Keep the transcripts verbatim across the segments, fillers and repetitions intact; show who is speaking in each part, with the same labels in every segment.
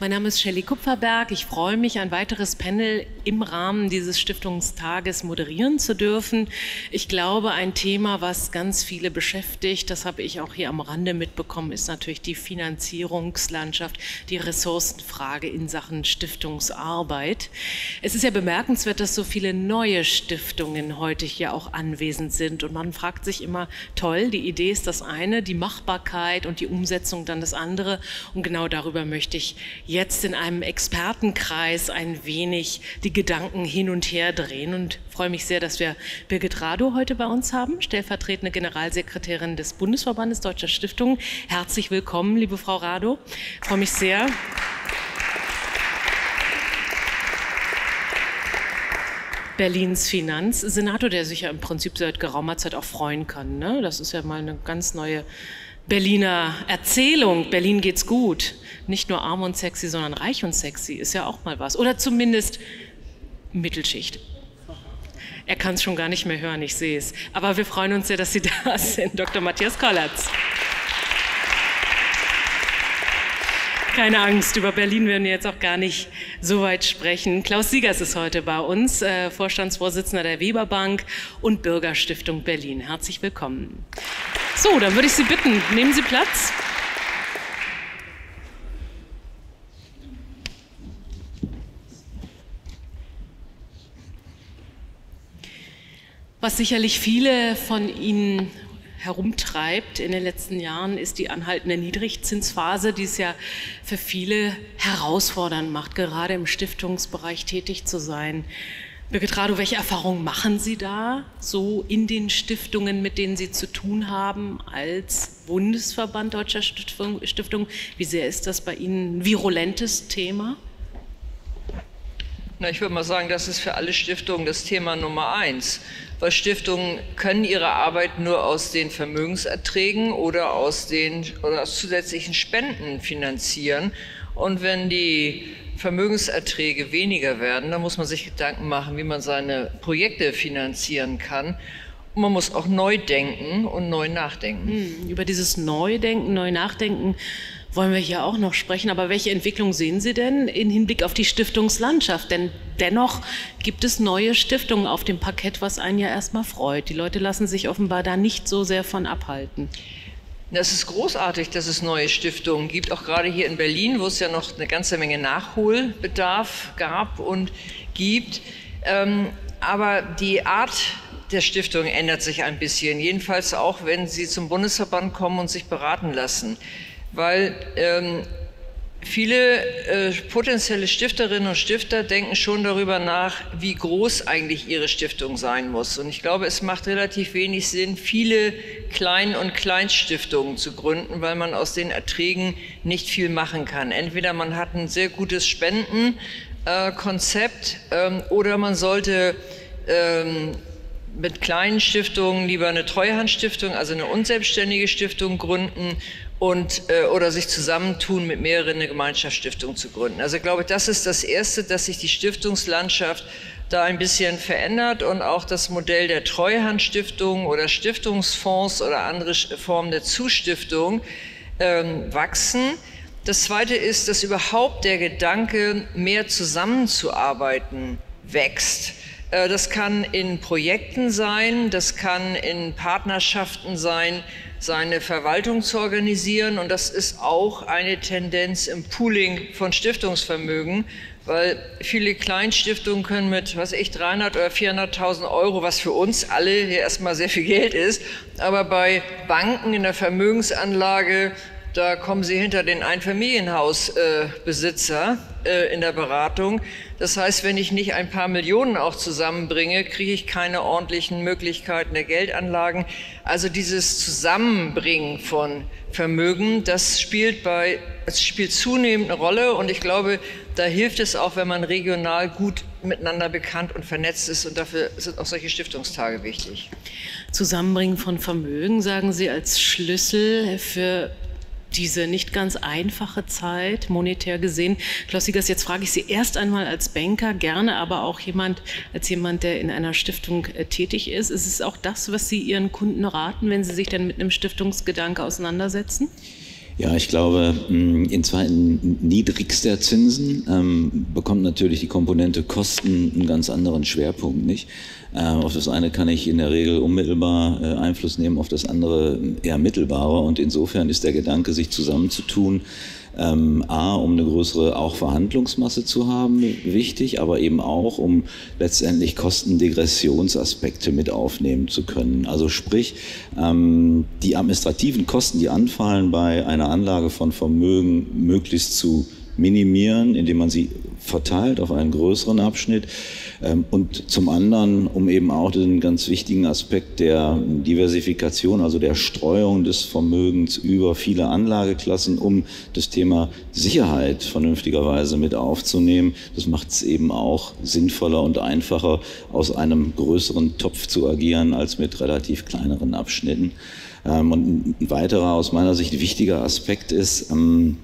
Speaker 1: Mein Name ist Shelley Kupferberg. Ich freue mich, ein weiteres Panel im Rahmen dieses Stiftungstages moderieren zu dürfen. Ich glaube, ein Thema, was ganz viele beschäftigt, das habe ich auch hier am Rande mitbekommen, ist natürlich die Finanzierungslandschaft, die Ressourcenfrage in Sachen Stiftungsarbeit. Es ist ja bemerkenswert, dass so viele neue Stiftungen heute hier auch anwesend sind. Und man fragt sich immer, toll, die Idee ist das eine, die Machbarkeit und die Umsetzung dann das andere. Und genau darüber möchte ich jetzt in einem Expertenkreis ein wenig die Gedanken hin und her drehen und freue mich sehr, dass wir Birgit Radow heute bei uns haben, stellvertretende Generalsekretärin des Bundesverbandes Deutscher Stiftungen. Herzlich willkommen, liebe Frau Radow. Ich freue mich sehr. Berlins Finanzsenator, der sich ja im Prinzip seit geraumer Zeit auch freuen kann, ne? Das ist ja mal eine ganz neue Berliner Erzählung. Berlin geht's gut. Nicht nur arm und sexy, sondern reich und sexy ist ja auch mal was. Oder zumindest Mittelschicht. Er kann es schon gar nicht mehr hören, ich sehe es. Aber wir freuen uns sehr, dass Sie da sind, Doktor Matthias Kollatz. Keine Angst, über Berlin werden wir jetzt auch gar nicht so weit sprechen. Klaus Siegers ist heute bei uns, äh, Vorstandsvorsitzender der Weber Bank und Bürgerstiftung Berlin. Herzlich willkommen. So, dann würde ich Sie bitten, nehmen Sie Platz. Was sicherlich viele von Ihnen herumtreibt in den letzten Jahren, ist die anhaltende Niedrigzinsphase, die es ja für viele herausfordernd macht, gerade im Stiftungsbereich tätig zu sein. Birgit Radow, welche Erfahrungen machen Sie da so in den Stiftungen, mit denen Sie zu tun haben als Bundesverband Deutscher Stiftungen? Wie sehr ist das bei Ihnen ein virulentes Thema?
Speaker 2: Na, ich würde mal sagen, das ist für alle Stiftungen das Thema Nummer eins. Weil Stiftungen können ihre Arbeit nur aus den Vermögenserträgen oder aus, den, oder aus zusätzlichen Spenden finanzieren. Und wenn die Vermögenserträge weniger werden, dann muss man sich Gedanken machen, wie man seine Projekte finanzieren kann. Und man muss auch neu denken und neu nachdenken.
Speaker 1: Hm, über dieses Neudenken, neu nachdenken wollen wir hier auch noch sprechen. Aber welche Entwicklung sehen Sie denn im Hinblick auf die Stiftungslandschaft? Denn dennoch gibt es neue Stiftungen auf dem Parkett, was einen ja erstmal freut. Die Leute lassen sich offenbar da nicht so sehr von abhalten.
Speaker 2: Es ist großartig, dass es neue Stiftungen gibt, auch gerade hier in Berlin, wo es ja noch eine ganze Menge Nachholbedarf gab und gibt. Aber die Art der Stiftung ändert sich ein bisschen, jedenfalls auch, wenn Sie zum Bundesverband kommen und sich beraten lassen. Weil ähm, viele äh, potenzielle Stifterinnen und Stifter denken schon darüber nach, wie groß eigentlich ihre Stiftung sein muss. Und ich glaube, es macht relativ wenig Sinn, viele Klein- und Kleinststiftungen zu gründen, weil man aus den Erträgen nicht viel machen kann. Entweder man hat ein sehr gutes Spendenkonzept äh, ähm, oder man sollte ähm, mit kleinen Stiftungen lieber eine Treuhandstiftung, also eine unselbstständige Stiftung gründen und, äh, oder sich zusammentun, mit mehreren eine Gemeinschaftsstiftung zu gründen. Also ich glaube, das ist das Erste, dass sich die Stiftungslandschaft da ein bisschen verändert und auch das Modell der Treuhandstiftung oder Stiftungsfonds oder andere Formen der Zustiftung ähm, wachsen. Das Zweite ist, dass überhaupt der Gedanke, mehr zusammenzuarbeiten, wächst. Das kann in Projekten sein, das kann in Partnerschaften sein, seine Verwaltung zu organisieren. Und das ist auch eine Tendenz im Pooling von Stiftungsvermögen, weil viele Kleinstiftungen können mit, was weiß ich, dreihundert oder vierhunderttausend Euro, was für uns alle hier erstmal sehr viel Geld ist, aber bei Banken in der Vermögensanlage, da kommen Sie hinter den Einfamilienhausbesitzer äh, in der Beratung. Das heißt, wenn ich nicht ein paar Millionen auch zusammenbringe, kriege ich keine ordentlichen Möglichkeiten der Geldanlagen. Also dieses Zusammenbringen von Vermögen, das spielt, bei, das spielt zunehmend eine Rolle. Und ich glaube, da hilft es auch, wenn man regional gut miteinander bekannt und vernetzt ist. Und dafür sind auch solche Stiftungstage wichtig.
Speaker 1: Zusammenbringen von Vermögen, sagen Sie, als Schlüssel für diese nicht ganz einfache Zeit, monetär gesehen. Klaus Siegers, jetzt frage ich Sie erst einmal als Banker, gerne aber auch jemand, als jemand, der in einer Stiftung äh, tätig ist. Ist es auch das, was Sie Ihren Kunden raten, wenn Sie sich dann mit einem Stiftungsgedanke auseinandersetzen?
Speaker 3: Ja, ich glaube, in Zeiten niedrigster Zinsen ähm, bekommt natürlich die Komponente Kosten einen ganz anderen Schwerpunkt, nicht? Äh, auf das eine kann ich in der Regel unmittelbar äh, Einfluss nehmen, auf das andere eher mittelbarer, und insofern ist der Gedanke, sich zusammenzutun, Ähm, A, um eine größere auch Verhandlungsmasse zu haben, wichtig, aber eben auch, um letztendlich Kostendegressionsaspekte mit aufnehmen zu können. Also sprich, ähm, die administrativen Kosten, die anfallen bei einer Anlage von Vermögen, möglichst zu minimieren, indem man sie verteilt auf einen größeren Abschnitt, ähm, und zum anderen, um eben auch den ganz wichtigen Aspekt der Diversifikation, also der Streuung des Vermögens über viele Anlageklassen, um das Thema Sicherheit vernünftigerweise mit aufzunehmen. Das macht es eben auch sinnvoller und einfacher, aus einem größeren Topf zu agieren, als mit relativ kleineren Abschnitten. Ähm, und ein weiterer, aus meiner Sicht wichtiger Aspekt ist, ähm,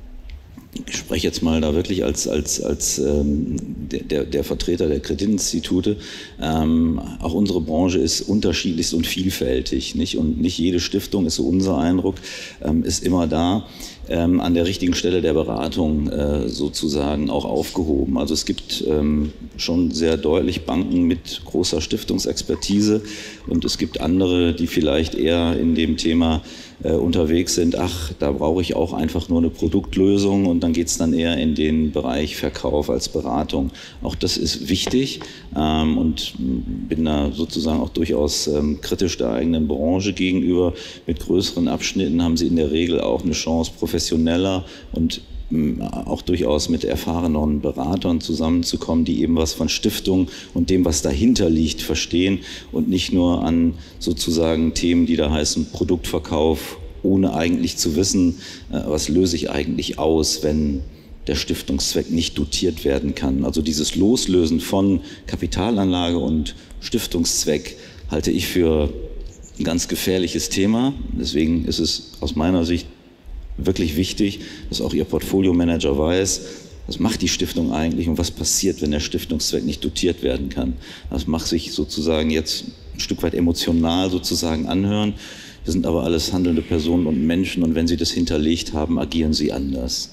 Speaker 3: ich spreche jetzt mal da wirklich als, als, als ähm, der, der Vertreter der Kreditinstitute. Ähm, auch unsere Branche ist unterschiedlichst und vielfältig, nicht? Und nicht jede Stiftung, ist so unser Eindruck, ähm, ist immer da, ähm, an der richtigen Stelle der Beratung äh, sozusagen auch aufgehoben. Also es gibt ähm, schon sehr deutlich Banken mit großer Stiftungsexpertise, und es gibt andere, die vielleicht eher in dem Thema äh, unterwegs sind. Ach, da brauche ich auch einfach nur eine Produktlösung, und dann geht es dann eher in den Bereich Verkauf als Beratung. Auch das ist wichtig, ähm, und bin da sozusagen auch durchaus ähm, kritisch der eigenen Branche gegenüber. Mit größeren Abschnitten haben sie in der Regel auch eine Chance, professioneller und auch durchaus mit erfahrenen Beratern zusammenzukommen, die eben was von Stiftung und dem, was dahinter liegt, verstehen, und nicht nur an sozusagen Themen, die da heißen Produktverkauf, ohne eigentlich zu wissen, was löse ich eigentlich aus, wenn der Stiftungszweck nicht dotiert werden kann. Also dieses Loslösen von Kapitalanlage und Stiftungszweck halte ich für ein ganz gefährliches Thema. Deswegen ist es aus meiner Sicht wirklich wichtig, dass auch Ihr Portfolio-Manager weiß, was macht die Stiftung eigentlich und was passiert, wenn der Stiftungszweck nicht dotiert werden kann. Das mag sich sozusagen jetzt ein Stück weit emotional sozusagen anhören. Wir sind aber alles handelnde Personen und Menschen, und wenn Sie das hinterlegt haben, agieren Sie anders.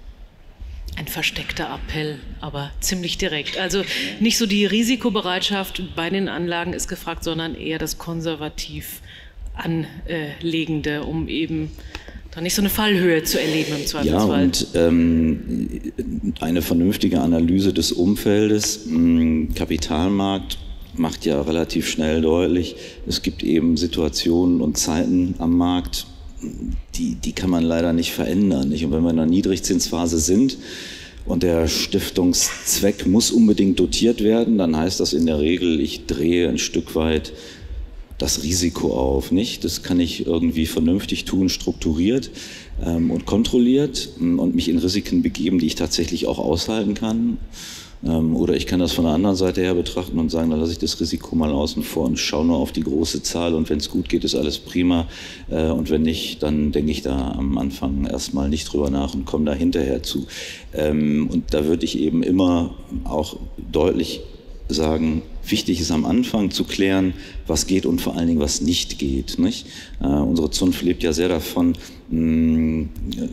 Speaker 1: Ein versteckter Appell, aber ziemlich direkt. Also nicht so die Risikobereitschaft bei den Anlagen ist gefragt, sondern eher das konservativ Anlegende, um eben da nicht so eine Fallhöhe zu erleben im Zweifelsfall.
Speaker 3: Ja, und ähm, eine vernünftige Analyse des Umfeldes. Kapitalmarkt macht ja relativ schnell deutlich, es gibt eben Situationen und Zeiten am Markt, die, die kann man leider nicht verändern. Nicht? Und wenn wir in einer Niedrigzinsphase sind und der Stiftungszweck muss unbedingt dotiert werden, dann heißt das in der Regel, ich drehe ein Stück weit das Risiko auf, nicht? Das kann ich irgendwie vernünftig tun, strukturiert ähm, und kontrolliert, und mich in Risiken begeben, die ich tatsächlich auch aushalten kann. Ähm, oder ich kann das von der anderen Seite her betrachten und sagen, dann lasse ich das Risiko mal außen vor und schaue nur auf die große Zahl, und wenn es gut geht, ist alles prima, äh, und wenn nicht, dann denke ich da am Anfang erstmal nicht drüber nach und komme da hinterher zu. Ähm, und da würde ich eben immer auch deutlich sagen, wichtig ist am Anfang zu klären, was geht und vor allen Dingen, was nicht geht. Nicht? Äh, unsere Zunft lebt ja sehr davon, mh,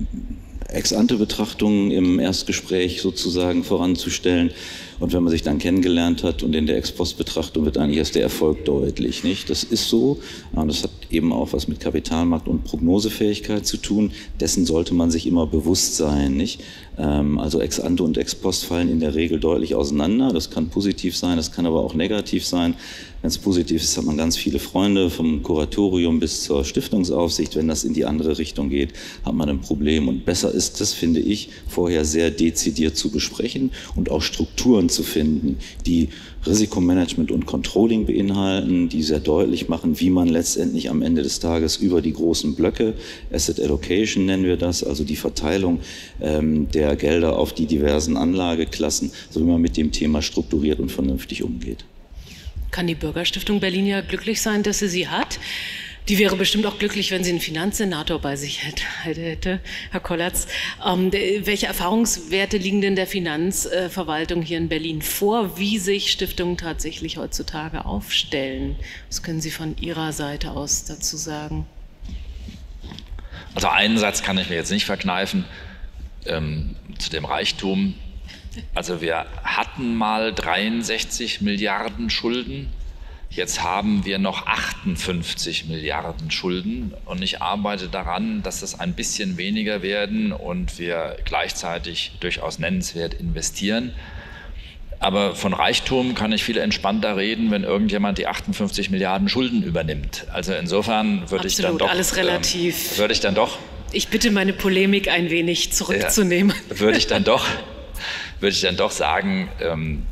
Speaker 3: Ex-ante-Betrachtungen im Erstgespräch sozusagen voranzustellen. Und wenn man sich dann kennengelernt hat und in der Ex-Post-Betrachtung wird eigentlich erst der Erfolg deutlich. Nicht? Das ist so. Und das hat eben auch was mit Kapitalmarkt und Prognosefähigkeit zu tun. Dessen sollte man sich immer bewusst sein. Nicht? Also Ex-ante und Ex-Post fallen in der Regel deutlich auseinander. Das kann positiv sein, das kann aber auch negativ sein. Wenn es positiv ist, hat man ganz viele Freunde, vom Kuratorium bis zur Stiftungsaufsicht. Wenn das in die andere Richtung geht, hat man ein Problem. Und besser ist das, finde ich, vorher sehr dezidiert zu besprechen und auch Strukturen zu finden, die Risikomanagement und Controlling beinhalten, die sehr deutlich machen, wie man letztendlich am Ende des Tages über die großen Blöcke, Asset Allocation nennen wir das, also die Verteilung ähm, der Gelder auf die diversen Anlageklassen, so wie man mit dem Thema strukturiert und vernünftig umgeht.
Speaker 1: Kann die Bürgerstiftung Berlin ja glücklich sein, dass sie sie hat. Die wäre bestimmt auch glücklich, wenn sie einen Finanzsenator bei sich hätte, Herr Kollatz. Ähm, welche Erfahrungswerte liegen denn der Finanzverwaltung hier in Berlin vor, wie sich Stiftungen tatsächlich heutzutage aufstellen? Was können Sie von Ihrer Seite aus dazu sagen?
Speaker 4: Also einen Satz kann ich mir jetzt nicht verkneifen ähm, zu dem Reichtum. Also wir hatten mal dreiundsechzig Milliarden Schulden, jetzt haben wir noch achtundfünfzig Milliarden Schulden und ich arbeite daran, dass es ein bisschen weniger werden und wir gleichzeitig durchaus nennenswert investieren. Aber von Reichtum kann ich viel entspannter reden, wenn irgendjemand die achtundfünfzig Milliarden Schulden übernimmt. Also insofern würde ich dann doch...
Speaker 1: alles relativ.
Speaker 4: Ähm, würde ich dann doch...
Speaker 1: Ich bitte, meine Polemik ein wenig zurückzunehmen.
Speaker 4: Ja, würde ich dann doch, würde ich dann doch sagen, ähm,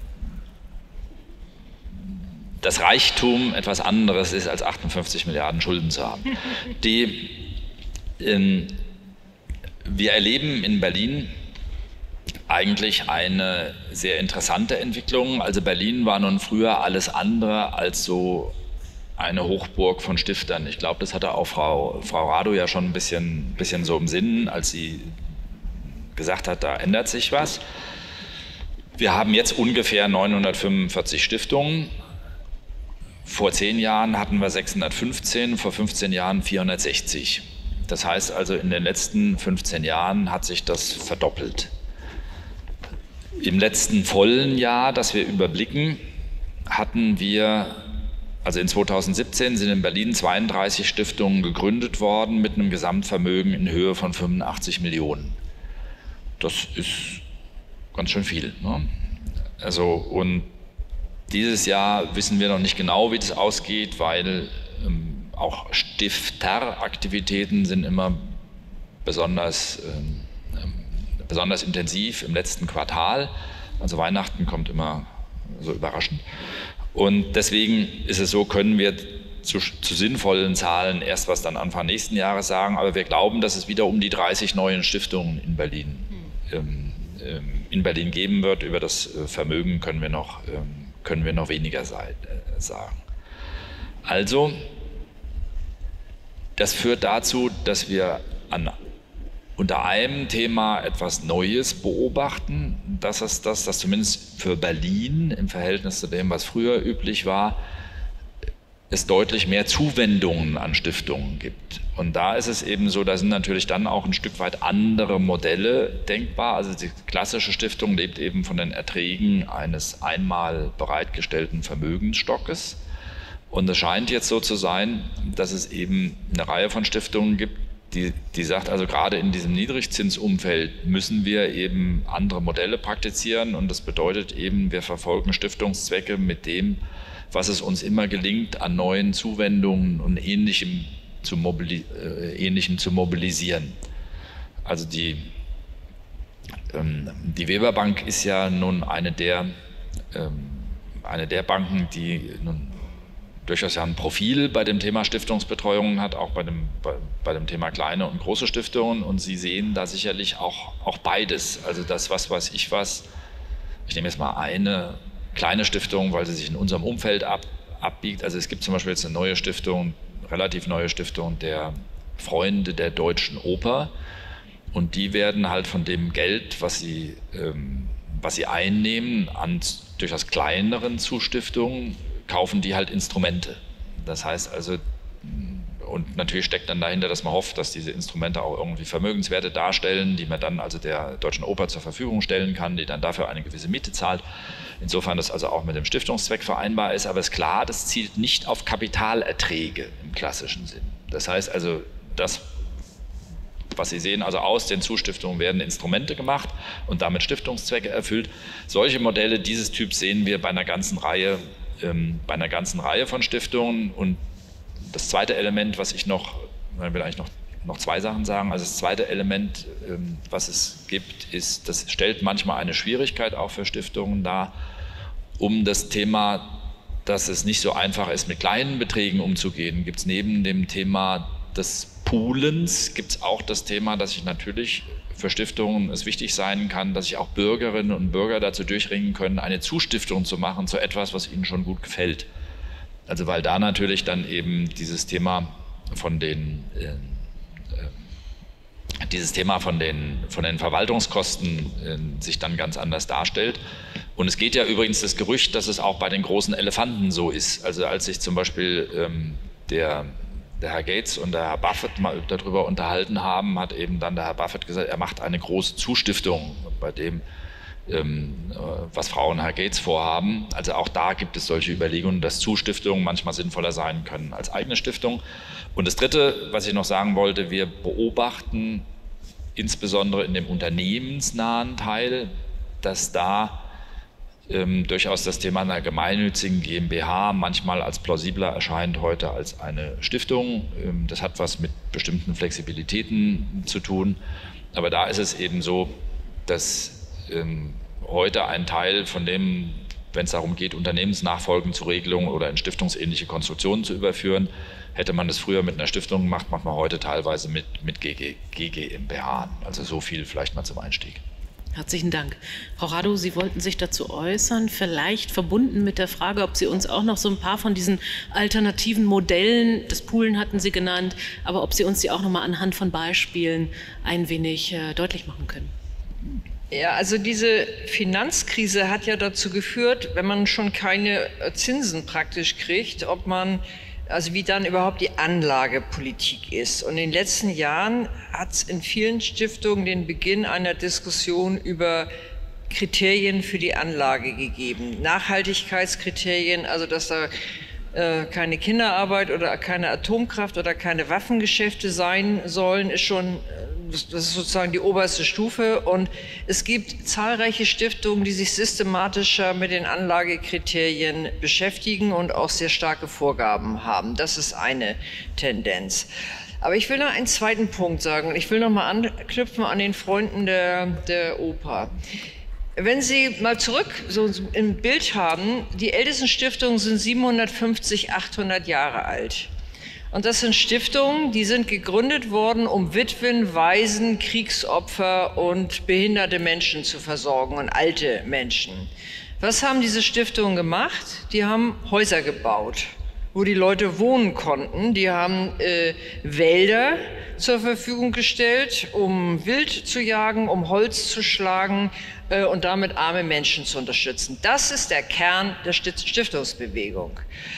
Speaker 4: dass Reichtum etwas anderes ist, als achtundfünfzig Milliarden Schulden zu haben. Die, ähm, wir erleben in Berlin eigentlich eine sehr interessante Entwicklung. Also Berlin war nun früher alles andere als so eine Hochburg von Stiftern. Ich glaube, das hatte auch Frau, Frau Rado ja schon ein bisschen, bisschen so im Sinn, als sie gesagt hat, da ändert sich was. Wir haben jetzt ungefähr neunhundertfünfundvierzig Stiftungen. Vor zehn Jahren hatten wir sechshundertfünfzehn, vor fünfzehn Jahren vierhundertsechzig. Das heißt also, in den letzten fünfzehn Jahren hat sich das verdoppelt. Im letzten vollen Jahr, das wir überblicken, hatten wir, also in zweitausendsiebzehn sind in Berlin zweiunddreißig Stiftungen gegründet worden mit einem Gesamtvermögen in Höhe von fünfundachtzig Millionen. Das ist ganz schön viel, ne? Also, und dieses Jahr wissen wir noch nicht genau, wie das ausgeht, weil ähm, auch Stifteraktivitäten sind immer besonders ähm, besonders intensiv im letzten Quartal. Also Weihnachten kommt immer so überraschend. Und deswegen ist es so, können wir zu, zu sinnvollen Zahlen erst was dann Anfang nächsten Jahres sagen. Aber wir glauben, dass es wieder um die dreißig neuen Stiftungen in Berlin, ähm, ähm, in Berlin geben wird. Über das Vermögen können wir noch, ähm, können wir noch weniger sein, äh, sagen. Also, das führt dazu, dass wir an unter einem Thema etwas Neues beobachten, das ist das, dass zumindest für Berlin im Verhältnis zu dem, was früher üblich war, es deutlich mehr Zuwendungen an Stiftungen gibt. Und da ist es eben so, da sind natürlich dann auch ein Stück weit andere Modelle denkbar. Also die klassische Stiftung lebt eben von den Erträgen eines einmal bereitgestellten Vermögensstockes. Und es scheint jetzt so zu sein, dass es eben eine Reihe von Stiftungen gibt, Die, die sagt, also gerade in diesem Niedrigzinsumfeld müssen wir eben andere Modelle praktizieren und das bedeutet eben, wir verfolgen Stiftungszwecke mit dem, was es uns immer gelingt, an neuen Zuwendungen und Ähnlichem zu, mobili äh, Ähnlichem zu mobilisieren. Also die, ähm, die Weber Bank ist ja nun eine der, ähm, eine der Banken, die nun durchaus ja ein Profil bei dem Thema Stiftungsbetreuung hat, auch bei dem, bei, bei dem Thema kleine und große Stiftungen. Und Sie sehen da sicherlich auch, auch beides. Also das, was weiß ich was, ich nehme jetzt mal eine kleine Stiftung, weil sie sich in unserem Umfeld ab, abbiegt. Also es gibt zum Beispiel jetzt eine neue Stiftung, relativ neue Stiftung der Freunde der Deutschen Oper. Und die werden halt von dem Geld, was sie, ähm, was sie einnehmen, an durchaus kleineren Zustiftungen, kaufen die halt Instrumente. Das heißt also, und natürlich steckt dann dahinter, dass man hofft, dass diese Instrumente auch irgendwie Vermögenswerte darstellen, die man dann also der Deutschen Oper zur Verfügung stellen kann, die dann dafür eine gewisse Miete zahlt. Insofern das also auch mit dem Stiftungszweck vereinbar ist, aber es ist klar, das zielt nicht auf Kapitalerträge im klassischen Sinn. Das heißt also, das, was Sie sehen, also aus den Zustiftungen werden Instrumente gemacht und damit Stiftungszwecke erfüllt. Solche Modelle dieses Typs sehen wir bei einer ganzen Reihe bei einer ganzen Reihe von Stiftungen. Und das zweite Element, was ich noch, ich will eigentlich noch, noch zwei Sachen sagen, also das zweite Element, was es gibt, ist, das stellt manchmal eine Schwierigkeit auch für Stiftungen dar, um das Thema, dass es nicht so einfach ist, mit kleinen Beträgen umzugehen, gibt es neben dem Thema des Poolens, gibt es auch das Thema, dass ich natürlich für Stiftungen es wichtig sein kann, dass sich auch Bürgerinnen und Bürger dazu durchringen können, eine Zustiftung zu machen zu etwas, was ihnen schon gut gefällt. Also weil da natürlich dann eben dieses Thema von den, äh, dieses Thema von den, von den Verwaltungskosten äh, sich dann ganz anders darstellt. Und es geht ja übrigens das Gerücht, dass es auch bei den großen Elefanten so ist. Also als sich zum Beispiel ähm, der der Herr Gates und der Herr Buffett mal darüber unterhalten haben, hat eben dann der Herr Buffett gesagt, er macht eine große Zustiftung bei dem, ähm, was Frau und Herr Gates vorhaben. Also auch da gibt es solche Überlegungen, dass Zustiftungen manchmal sinnvoller sein können als eigene Stiftung. Und das Dritte, was ich noch sagen wollte, wir beobachten insbesondere in dem unternehmensnahen Teil, dass da Ähm, durchaus das Thema einer gemeinnützigen GmbH manchmal als plausibler erscheint heute als eine Stiftung. Ähm, das hat was mit bestimmten Flexibilitäten zu tun. Aber da ist es eben so, dass ähm, heute ein Teil von dem, wenn es darum geht, Unternehmensnachfolgen zu Regelungen oder in stiftungsähnliche Konstruktionen zu überführen, hätte man das früher mit einer Stiftung gemacht, macht man heute teilweise mit, mit G G, G GmbH. Also so viel vielleicht mal zum Einstieg.
Speaker 1: Herzlichen Dank. Frau Radow, Sie wollten sich dazu äußern, vielleicht verbunden mit der Frage, ob Sie uns auch noch so ein paar von diesen alternativen Modellen, das Poolen hatten Sie genannt, aber ob Sie uns die auch noch mal anhand von Beispielen ein wenig äh, deutlich machen können.
Speaker 2: Ja, also diese Finanzkrise hat ja dazu geführt, wenn man schon keine Zinsen praktisch kriegt, ob man also wie dann überhaupt die Anlagepolitik ist. Und in den letzten Jahren hat es in vielen Stiftungen den Beginn einer Diskussion über Kriterien für die Anlage gegeben. Nachhaltigkeitskriterien, also dass da äh, keine Kinderarbeit oder keine Atomkraft oder keine Waffengeschäfte sein sollen, ist schon das ist sozusagen die oberste Stufe. Und es gibt zahlreiche Stiftungen, die sich systematischer mit den Anlagekriterien beschäftigen und auch sehr starke Vorgaben haben. Das ist eine Tendenz. Aber ich will noch einen zweiten Punkt sagen. Ich will noch mal anknüpfen an den Freunden der, der Oper. Wenn Sie mal zurück so im Bild haben, die ältesten Stiftungen sind siebenhundertfünfzig, achthundert Jahre alt. Und das sind Stiftungen, die sind gegründet worden, um Witwen, Waisen, Kriegsopfer und behinderte Menschen zu versorgen und alte Menschen. Was haben diese Stiftungen gemacht? Die haben Häuser gebaut, wo die Leute wohnen konnten. Die haben äh, Wälder zur Verfügung gestellt, um Wild zu jagen, um Holz zu schlagen äh, und damit arme Menschen zu unterstützen. Das ist der Kern der Stiftungsbewegung.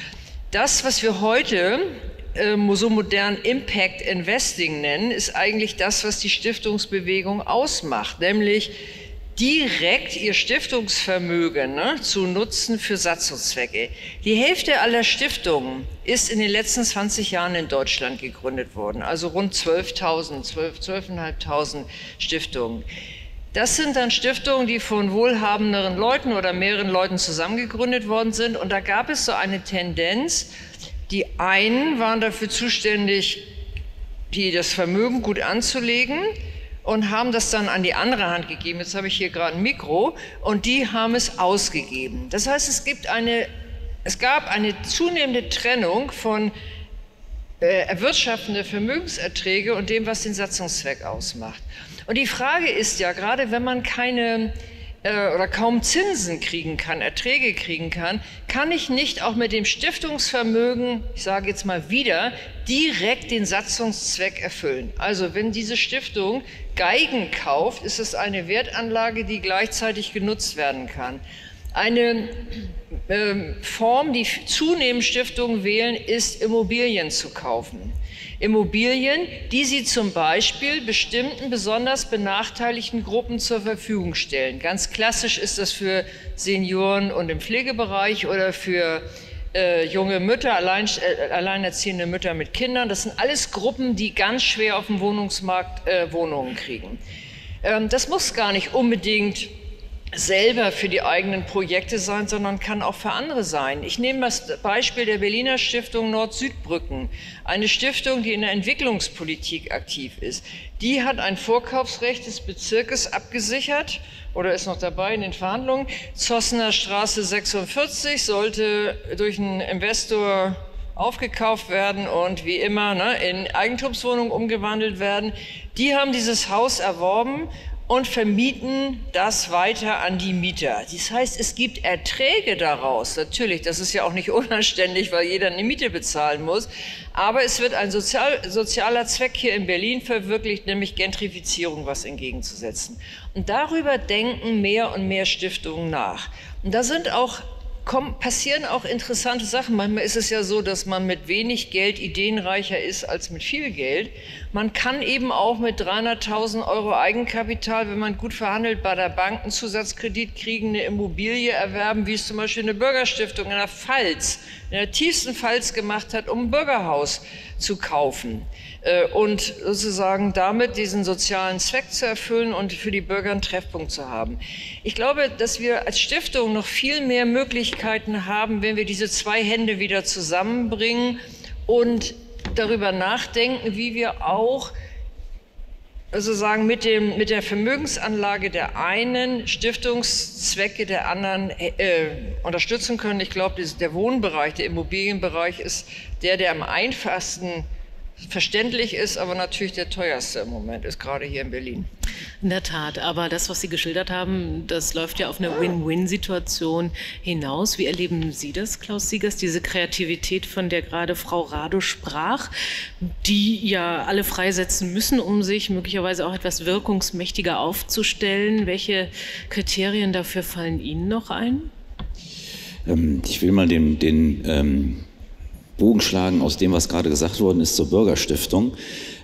Speaker 2: Das, was wir heute so modern Impact Investing nennen, ist eigentlich das, was die Stiftungsbewegung ausmacht, nämlich direkt ihr Stiftungsvermögen ne, zu nutzen für Satzungszwecke. Die Hälfte aller Stiftungen ist in den letzten zwanzig Jahren in Deutschland gegründet worden, also rund zwölftausend, zwölftausendfünfhundert Stiftungen. Das sind dann Stiftungen, die von wohlhabenderen Leuten oder mehreren Leuten zusammengegründet worden sind, und da gab es so eine Tendenz. Die einen waren dafür zuständig, die das Vermögen gut anzulegen und haben das dann an die andere Hand gegeben. Jetzt habe ich hier gerade ein Mikro und die haben es ausgegeben. Das heißt, es gibt eine, es gab eine zunehmende Trennung von äh, erwirtschaftenden Vermögenserträge und dem, was den Satzungszweck ausmacht. Und die Frage ist ja, gerade wenn man keine oder kaum Zinsen kriegen kann, Erträge kriegen kann, kann ich nicht auch mit dem Stiftungsvermögen, ich sage jetzt mal wieder, direkt den Satzungszweck erfüllen. Also wenn diese Stiftung Geigen kauft, ist es eine Wertanlage, die gleichzeitig genutzt werden kann. Eine äh, Form, die zunehmend Stiftungen wählen, ist Immobilien zu kaufen. Immobilien, die sie zum Beispiel bestimmten besonders benachteiligten Gruppen zur Verfügung stellen. Ganz klassisch ist das für Senioren und im Pflegebereich oder für äh, junge Mütter, allein, äh, alleinerziehende Mütter mit Kindern. Das sind alles Gruppen, die ganz schwer auf dem Wohnungsmarkt äh, Wohnungen kriegen. Ähm, das muss gar nicht unbedingt selber für die eigenen Projekte sein, sondern kann auch für andere sein. Ich nehme das Beispiel der Berliner Stiftung Nord-Süd-Brücken, eine Stiftung, die in der Entwicklungspolitik aktiv ist. Die hat ein Vorkaufsrecht des Bezirkes abgesichert oder ist noch dabei in den Verhandlungen. Zossener Straße sechsundvierzig sollte durch einen Investor aufgekauft werden und wie immer ne, in Eigentumswohnungen umgewandelt werden. Die haben dieses Haus erworben und vermieten das weiter an die Mieter. Das heißt, es gibt Erträge daraus. Natürlich, das ist ja auch nicht unanständig, weil jeder eine Miete bezahlen muss. Aber es wird ein sozial, sozialer Zweck hier in Berlin verwirklicht, nämlich Gentrifizierung was entgegenzusetzen. Und darüber denken mehr und mehr Stiftungen nach. Und da sind auch kommen, passieren auch interessante Sachen. Manchmal ist es ja so, dass man mit wenig Geld ideenreicher ist als mit viel Geld. Man kann eben auch mit dreihunderttausend Euro Eigenkapital, wenn man gut verhandelt, bei der Bank einen Zusatzkredit kriegen, eine Immobilie erwerben, wie es zum Beispiel eine Bürgerstiftung in der Pfalz, in der tiefsten Pfalz gemacht hat, um ein Bürgerhaus zu kaufen und sozusagen damit diesen sozialen Zweck zu erfüllen und für die Bürger einen Treffpunkt zu haben. Ich glaube, dass wir als Stiftung noch viel mehr Möglichkeiten haben, wenn wir diese zwei Hände wieder zusammenbringen und darüber nachdenken, wie wir auch sozusagen mit, dem, mit der Vermögensanlage der einen Stiftungszwecke der anderen äh, unterstützen können. Ich glaube, der Wohnbereich, der Immobilienbereich ist der, der am einfachsten verständlich ist, aber natürlich der teuerste im Moment ist, gerade hier in Berlin.
Speaker 1: In der Tat, aber das, was Sie geschildert haben, das läuft ja auf eine Win-Win-Situation hinaus. Wie erleben Sie das, Klaus Siegers, diese Kreativität, von der gerade Frau Rado sprach, die ja alle freisetzen müssen, um sich möglicherweise auch etwas wirkungsmächtiger aufzustellen? Welche Kriterien dafür fallen Ihnen noch ein?
Speaker 3: Ähm, ich will mal den, den ähm Bogen schlagen aus dem, was gerade gesagt worden ist, zur Bürgerstiftung,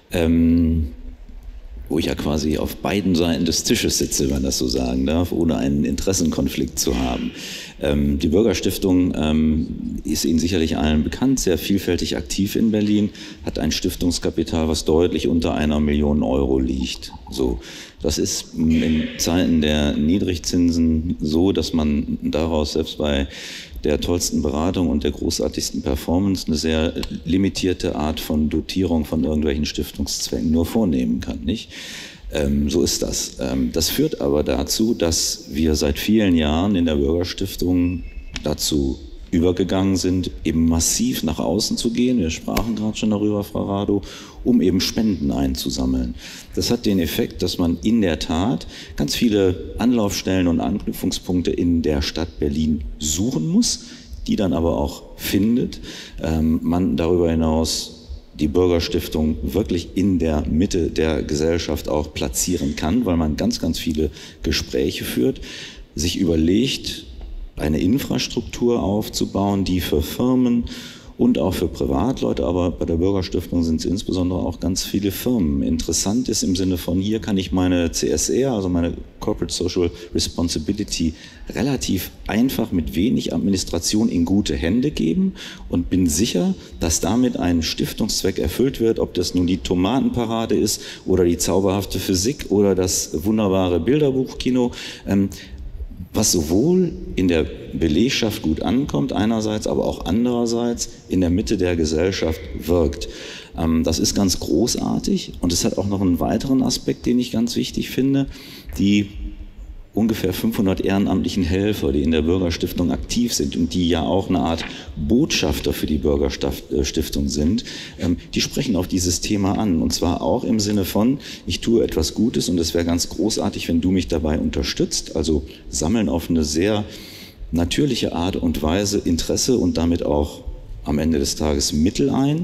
Speaker 3: ähm, wo ich ja quasi auf beiden Seiten des Tisches sitze, wenn man das so sagen darf, ohne einen Interessenkonflikt zu haben. Ähm, die Bürgerstiftung ähm, ist Ihnen sicherlich allen bekannt, sehr vielfältig aktiv in Berlin, hat ein Stiftungskapital, was deutlich unter einer Million Euro liegt. So, das ist in Zeiten der Niedrigzinsen so, dass man daraus selbst bei der tollsten Beratung und der großartigsten Performance eine sehr limitierte Art von Dotierung von irgendwelchen Stiftungszwecken nur vornehmen kann, nicht? Ähm, so ist das. Ähm, das führt aber dazu, dass wir seit vielen Jahren in der Bürgerstiftung dazu übergegangen sind, eben massiv nach außen zu gehen. Wir sprachen gerade schon darüber, Frau Rado, um eben Spenden einzusammeln. Das hat den Effekt, dass man in der Tat ganz viele Anlaufstellen und Anknüpfungspunkte in der Stadt Berlin suchen muss, die dann aber auch findet. Ähm, man darüber hinaus die Bürgerstiftung wirklich in der Mitte der Gesellschaft auch platzieren kann, weil man ganz, ganz viele Gespräche führt, sich überlegt, eine Infrastruktur aufzubauen, die für Firmen und auch für Privatleute, aber bei der Bürgerstiftung sind es insbesondere auch ganz viele Firmen. Interessant ist im Sinne von, hier kann ich meine C S R, also meine Corporate Social Responsibility, relativ einfach mit wenig Administration in gute Hände geben und bin sicher, dass damit ein Stiftungszweck erfüllt wird, ob das nun die Tomatenparade ist oder die zauberhafte Physik oder das wunderbare Bilderbuchkino. Ähm, was sowohl in der Belegschaft gut ankommt einerseits, aber auch andererseits in der Mitte der Gesellschaft wirkt. Ähm, das ist ganz großartig und es hat auch noch einen weiteren Aspekt, den ich ganz wichtig finde. Die ungefähr fünfhundert ehrenamtlichen Helfer, die in der Bürgerstiftung aktiv sind und die ja auch eine Art Botschafter für die Bürgerstiftung sind, die sprechen auf dieses Thema an. Und zwar auch im Sinne von, ich tue etwas Gutes und es wäre ganz großartig, wenn du mich dabei unterstützt. Also sammeln auf eine sehr natürliche Art und Weise Interesse und damit auch am Ende des Tages Mittel ein.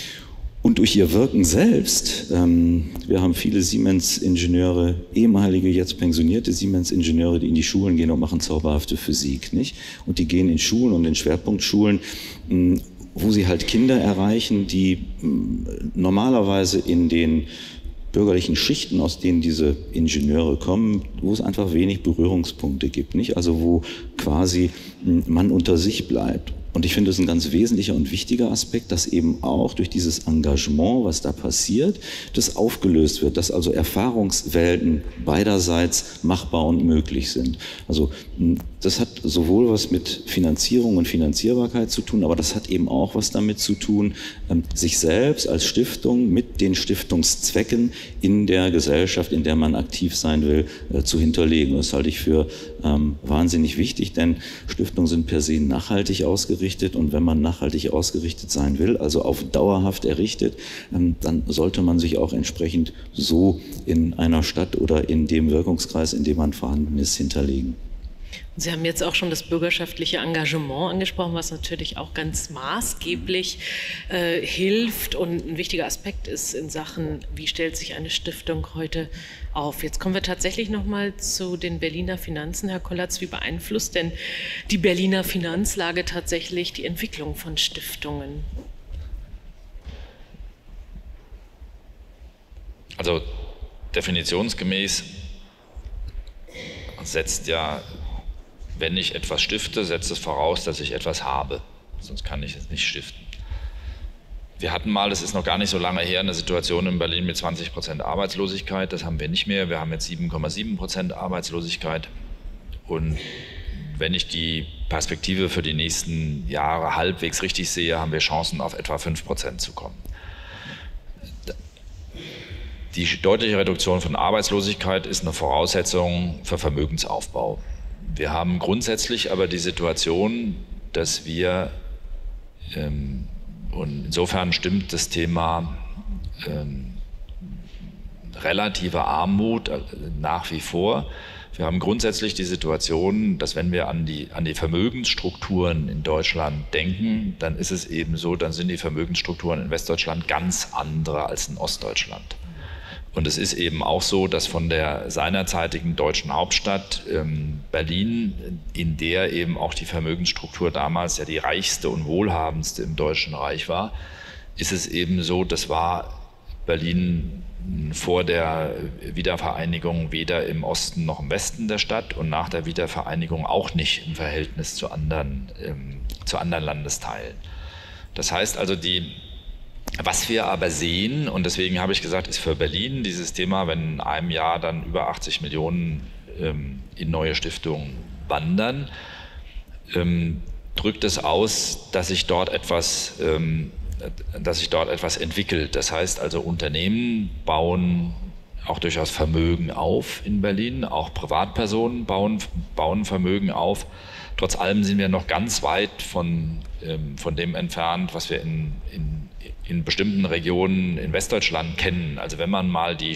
Speaker 3: Und durch ihr Wirken selbst, ähm, wir haben viele Siemens-Ingenieure, ehemalige, jetzt pensionierte Siemens-Ingenieure, die in die Schulen gehen und machen zauberhafte Physik, nicht? Und die gehen in Schulen und in Schwerpunktschulen, mh, wo sie halt Kinder erreichen, die mh, normalerweise in den bürgerlichen Schichten, aus denen diese Ingenieure kommen, wo es einfach wenig Berührungspunkte gibt, nicht? Also wo quasi mh, man unter sich bleibt. Und ich finde es ein ganz wesentlicher und wichtiger Aspekt, dass eben auch durch dieses Engagement, was da passiert, das aufgelöst wird, dass also Erfahrungswelten beiderseits machbar und möglich sind. Also das hat sowohl was mit Finanzierung und Finanzierbarkeit zu tun, aber das hat eben auch was damit zu tun, sich selbst als Stiftung mit den Stiftungszwecken in der Gesellschaft, in der man aktiv sein will, zu hinterlegen. Das halte ich für ähm, wahnsinnig wichtig, denn Stiftungen sind per se nachhaltig ausgerichtet und wenn man nachhaltig ausgerichtet sein will, also auf dauerhaft errichtet, ähm, dann sollte man sich auch entsprechend so in einer Stadt oder in dem Wirkungskreis, in dem man vorhanden ist, hinterlegen.
Speaker 1: Sie haben jetzt auch schon das bürgerschaftliche Engagement angesprochen, was natürlich auch ganz maßgeblich äh, hilft und ein wichtiger Aspekt ist in Sachen, wie stellt sich eine Stiftung heute auf. Jetzt kommen wir tatsächlich nochmal zu den Berliner Finanzen. Herr Kollatz, wie beeinflusst denn die Berliner Finanzlage tatsächlich die Entwicklung von Stiftungen?
Speaker 4: Also definitionsgemäß setzt ja, wenn ich etwas stifte, setzt es voraus, dass ich etwas habe. Sonst kann ich es nicht stiften. Wir hatten mal, das ist noch gar nicht so lange her, eine Situation in Berlin mit zwanzig Prozent Arbeitslosigkeit. Das haben wir nicht mehr. Wir haben jetzt sieben Komma sieben Prozent Arbeitslosigkeit. Und wenn ich die Perspektive für die nächsten Jahre halbwegs richtig sehe, haben wir Chancen, auf etwa fünf Prozent zu kommen. Die deutliche Reduktion von Arbeitslosigkeit ist eine Voraussetzung für Vermögensaufbau. Wir haben grundsätzlich aber die Situation, dass wir, ähm, und insofern stimmt das Thema ähm, relative Armut nach wie vor. Wir haben grundsätzlich die Situation, dass wenn wir an die, an die Vermögensstrukturen in Deutschland denken, dann ist es eben so, dann sind die Vermögensstrukturen in Westdeutschland ganz andere als in Ostdeutschland. Und es ist eben auch so, dass von der seinerzeitigen deutschen Hauptstadt ähm, Berlin, in der eben auch die Vermögensstruktur damals ja die reichste und wohlhabendste im Deutschen Reich war, ist es eben so, das war Berlin vor der Wiedervereinigung weder im Osten noch im Westen der Stadt und nach der Wiedervereinigung auch nicht im Verhältnis zu anderen, ähm, zu anderen Landesteilen. Das heißt also, die was wir aber sehen, und deswegen habe ich gesagt, ist für Berlin dieses Thema, wenn in einem Jahr dann über achtzig Millionen ähm, in neue Stiftungen wandern, ähm, drückt es aus, dass sich dort etwas, ähm, dass sich dort etwas entwickelt. Das heißt also, Unternehmen bauen auch durchaus Vermögen auf in Berlin, auch Privatpersonen bauen, bauen Vermögen auf. Trotz allem sind wir noch ganz weit von, ähm, von dem entfernt, was wir in, in in bestimmten Regionen in Westdeutschland kennen. Also wenn man mal die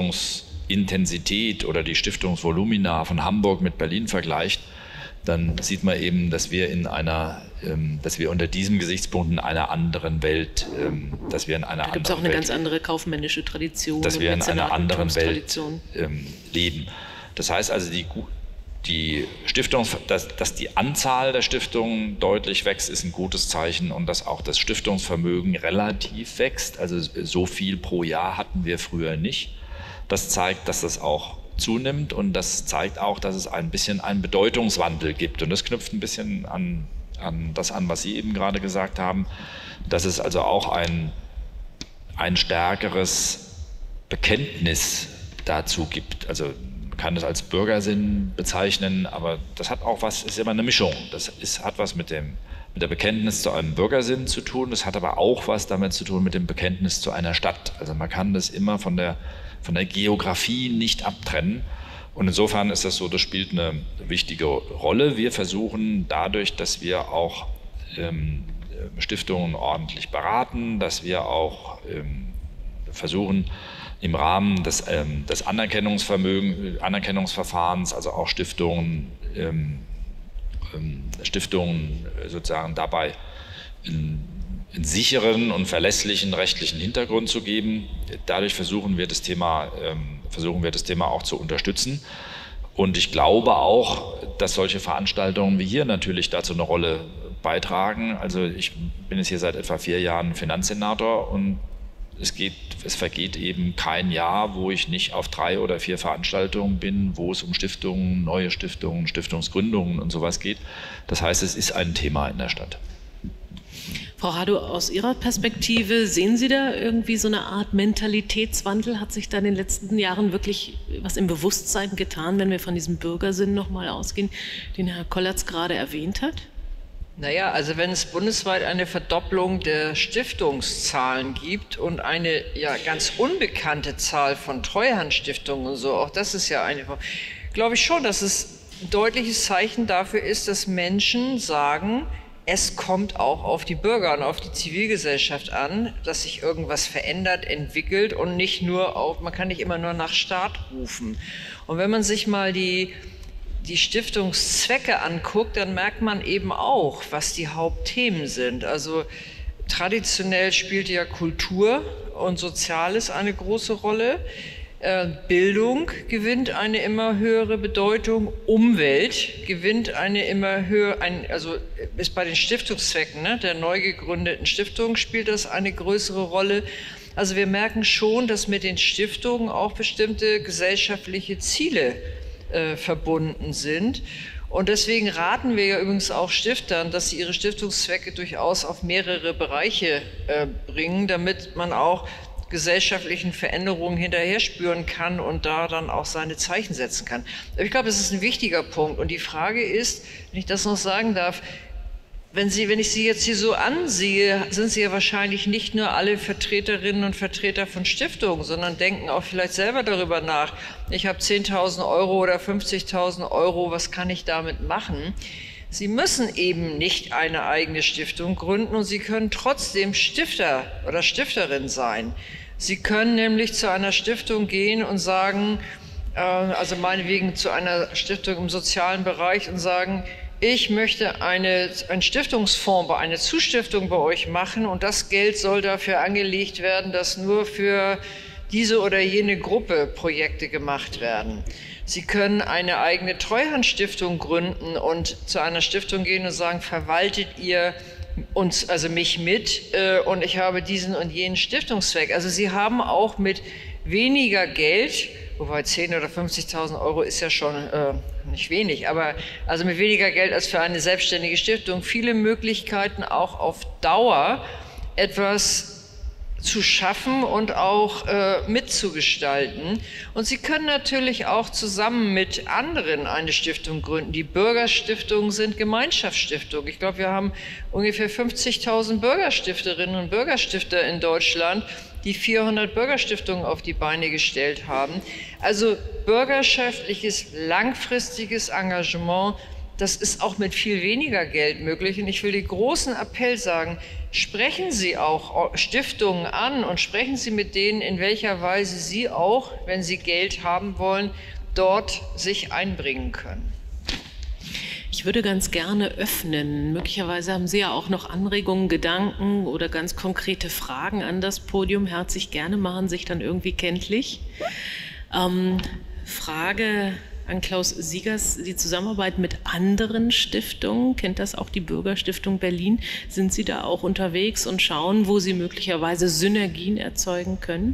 Speaker 4: Stiftungsintensität oder die Stiftungsvolumina von Hamburg mit Berlin vergleicht, dann sieht man eben, dass wir in einer, ähm, dass wir unter diesem Gesichtspunkt in einer anderen Welt, ähm, dass wir in einer
Speaker 1: da gibt es auch eine Welt, ganz andere kaufmännische Tradition,
Speaker 4: dass wir in einer anderen Welt ähm, leben. Das heißt also, die Die Stiftung, dass, dass die Anzahl der Stiftungen deutlich wächst, ist ein gutes Zeichen, und dass auch das Stiftungsvermögen relativ wächst. Also so viel pro Jahr hatten wir früher nicht. Das zeigt, dass das auch zunimmt, und das zeigt auch, dass es ein bisschen einen Bedeutungswandel gibt. Und das knüpft ein bisschen an, an das an, was Sie eben gerade gesagt haben, dass es also auch ein, ein stärkeres Bekenntnis dazu gibt. Also kann das als Bürgersinn bezeichnen, aber das hat auch was, ist immer eine Mischung. Das ist, hat was mit, dem, mit der Bekenntnis zu einem Bürgersinn zu tun, das hat aber auch was damit zu tun mit dem Bekenntnis zu einer Stadt. Also man kann das immer von der, von der Geografie nicht abtrennen, und insofern ist das so, das spielt eine wichtige Rolle. Wir versuchen dadurch, dass wir auch ähm, Stiftungen ordentlich beraten, dass wir auch ähm, versuchen, im Rahmen des, ähm, des Anerkennungsvermögen, Anerkennungsverfahrens, also auch Stiftungen, ähm, ähm, Stiftungen sozusagen dabei einen, einen sicheren und verlässlichen rechtlichen Hintergrund zu geben. Dadurch versuchen wir das Thema, ähm, versuchen wir das Thema auch zu unterstützen. Und ich glaube auch, dass solche Veranstaltungen wie hier natürlich dazu eine Rolle beitragen. Also ich bin jetzt hier seit etwa vier Jahren Finanzsenator, und Es, geht, es vergeht eben kein Jahr, wo ich nicht auf drei oder vier Veranstaltungen bin, wo es um Stiftungen, neue Stiftungen, Stiftungsgründungen und sowas geht. Das heißt, es ist ein Thema in der Stadt.
Speaker 1: Frau Radow, aus Ihrer Perspektive, sehen Sie da irgendwie so eine Art Mentalitätswandel? Hat sich da in den letzten Jahren wirklich was im Bewusstsein getan, wenn wir von diesem Bürgersinn nochmal ausgehen, den Herr Kollatz gerade erwähnt hat?
Speaker 2: Naja, also wenn es bundesweit eine Verdopplung der Stiftungszahlen gibt und eine ja ganz unbekannte Zahl von Treuhandstiftungen und so, auch das ist ja eine, glaube ich schon, dass es ein deutliches Zeichen dafür ist, dass Menschen sagen, es kommt auch auf die Bürger und auf die Zivilgesellschaft an, dass sich irgendwas verändert, entwickelt, und nicht nur auf, man kann nicht immer nur nach Staat rufen. Und wenn man sich mal die die Stiftungszwecke anguckt, dann merkt man eben auch, was die Hauptthemen sind. Also traditionell spielt ja Kultur und Soziales eine große Rolle. Bildung gewinnt eine immer höhere Bedeutung, Umwelt gewinnt eine immer höhere, ein, also ist bei den Stiftungszwecken, ne, der neu gegründeten Stiftung spielt das eine größere Rolle. Also wir merken schon, dass mit den Stiftungen auch bestimmte gesellschaftliche Ziele äh, verbunden sind. Und deswegen raten wir ja übrigens auch Stiftern, dass sie ihre Stiftungszwecke durchaus auf mehrere Bereiche äh, bringen, damit man auch gesellschaftlichen Veränderungen hinterher spüren kann und da dann auch seine Zeichen setzen kann. Aber ich glaube, das ist ein wichtiger Punkt. Und die Frage ist, wenn ich das noch sagen darf, wenn, Sie, wenn ich Sie jetzt hier so ansehe, sind Sie ja wahrscheinlich nicht nur alle Vertreterinnen und Vertreter von Stiftungen, sondern denken auch vielleicht selber darüber nach, ich habe zehntausend Euro oder fünfzigtausend Euro, was kann ich damit machen? Sie müssen eben nicht eine eigene Stiftung gründen und Sie können trotzdem Stifter oder Stifterin sein. Sie können nämlich zu einer Stiftung gehen und sagen, äh, also meinetwegen zu einer Stiftung im sozialen Bereich und sagen, ich möchte eine, einen Stiftungsfonds, eine Zustiftung bei euch machen und das Geld soll dafür angelegt werden, dass nur für diese oder jene Gruppe Projekte gemacht werden. Sie können eine eigene Treuhandstiftung gründen und zu einer Stiftung gehen und sagen, verwaltet ihr uns, also mich mit äh, und ich habe diesen und jenen Stiftungszweck. Also Sie haben auch mit weniger Geld, wobei zehntausend oder fünfzigtausend Euro ist ja schon äh, nicht wenig, aber also mit weniger Geld als für eine selbstständige Stiftung viele Möglichkeiten auch auf Dauer etwas zu schaffen und auch äh, mitzugestalten. Und Sie können natürlich auch zusammen mit anderen eine Stiftung gründen. Die Bürgerstiftungen sind Gemeinschaftsstiftungen. Ich glaube, wir haben ungefähr fünfzigtausend Bürgerstifterinnen und Bürgerstifter in Deutschland, die vierhundert Bürgerstiftungen auf die Beine gestellt haben. Also bürgerschaftliches, langfristiges Engagement, das ist auch mit viel weniger Geld möglich. Und ich will den großen Appell sagen, sprechen Sie auch Stiftungen an und sprechen Sie mit denen, in welcher Weise Sie auch, wenn Sie Geld haben wollen, dort sich einbringen können.
Speaker 1: Ich würde ganz gerne öffnen. Möglicherweise haben Sie ja auch noch Anregungen, Gedanken oder ganz konkrete Fragen an das Podium. Herzlich gerne, machen sich dann irgendwie kenntlich. Ähm, Frage an Klaus Siegers, die Zusammenarbeit mit anderen Stiftungen, kennt das auch die Bürgerstiftung Berlin? Sind Sie da auch unterwegs und schauen, wo Sie möglicherweise Synergien erzeugen können?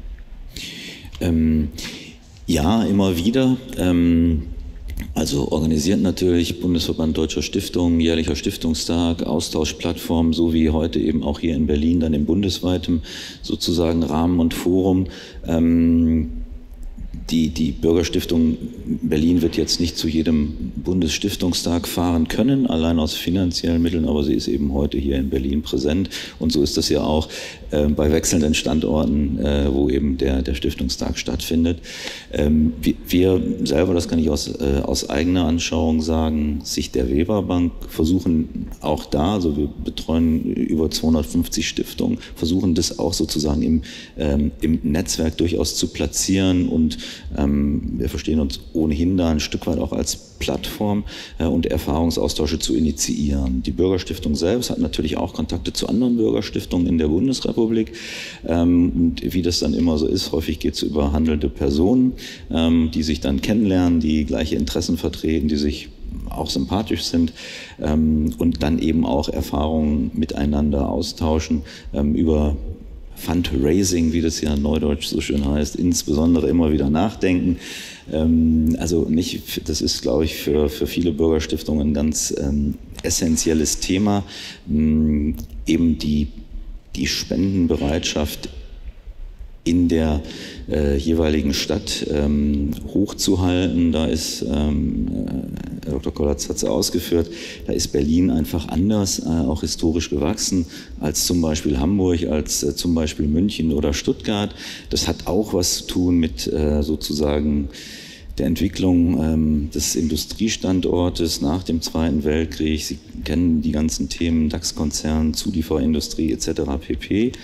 Speaker 3: Ähm, ja, immer wieder. Ähm, also organisiert natürlich Bundesverband Deutscher Stiftungen, jährlicher Stiftungstag, Austauschplattform, so wie heute eben auch hier in Berlin dann im bundesweiten sozusagen Rahmen und Forum. Ähm, Die, die Bürgerstiftung Berlin wird jetzt nicht zu jedem Bundesstiftungstag fahren können, allein aus finanziellen Mitteln, aber sie ist eben heute hier in Berlin präsent. Und so ist das ja auch äh, bei wechselnden Standorten, äh, wo eben der, der Stiftungstag stattfindet. Ähm, wir, wir selber, das kann ich aus, äh, aus eigener Anschauung sagen, Sicht der Weberbank, versuchen auch da, also wir betreuen über zweihundertfünfzig Stiftungen, versuchen das auch sozusagen im, ähm, im Netzwerk durchaus zu platzieren und Ähm, wir verstehen uns ohnehin da ein Stück weit auch als Plattform äh, und Erfahrungsaustausche zu initiieren. Die Bürgerstiftung selbst hat natürlich auch Kontakte zu anderen Bürgerstiftungen in der Bundesrepublik. Ähm, und wie das dann immer so ist, häufig geht es über handelnde Personen, ähm, die sich dann kennenlernen, die gleiche Interessen vertreten, die sich auch sympathisch sind ähm, und dann eben auch Erfahrungen miteinander austauschen ähm, über Fundraising, wie das ja neudeutsch so schön heißt, insbesondere immer wieder nachdenken. Ähm, also nicht, das ist, glaube ich, für, für viele Bürgerstiftungen ein ganz ähm, essentielles Thema, ähm, eben die, die Spendenbereitschaft in der äh, jeweiligen Stadt ähm, hochzuhalten. Da ist, ähm, Herr Doktor Kollatz hat es ausgeführt, da ist Berlin einfach anders, äh, auch historisch gewachsen, als zum Beispiel Hamburg, als äh, zum Beispiel München oder Stuttgart. Das hat auch was zu tun mit äh, sozusagen der Entwicklung ähm, des Industriestandortes nach dem Zweiten Weltkrieg. Sie kennen die ganzen Themen, DAX-Konzern, Zulieferindustrie et cetera pp.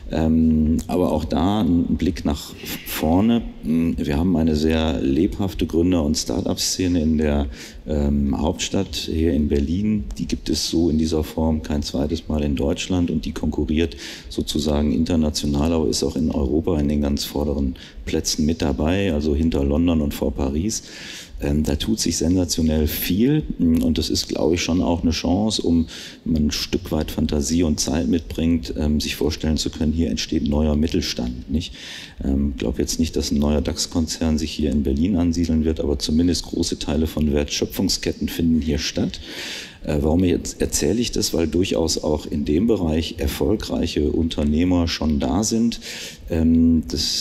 Speaker 3: Ähm, aber auch da ein Blick nach vorne. Wir haben eine sehr lebhafte Gründer- und Start-up-Szene in der ähm, Hauptstadt hier in Berlin. Die gibt es so in dieser Form kein zweites Mal in Deutschland und die konkurriert sozusagen international, aber ist auch in Europa in den ganz vorderen Plätzen mit dabei, also hinter London und vor Paris. Ähm, da tut sich sensationell viel und das ist, glaube ich, schon auch eine Chance, um, wenn man ein Stück weit Fantasie und Zeit mitbringt, ähm, sich vorstellen zu können, hier entsteht neuer Mittelstand. Ich ähm, glaube jetzt nicht, dass ein neuer DAX-Konzern sich hier in Berlin ansiedeln wird, aber zumindest große Teile von Wertschöpfungsketten finden hier statt. Warum jetzt erzähle ich das? Weil durchaus auch in dem Bereich erfolgreiche Unternehmer schon da sind. Das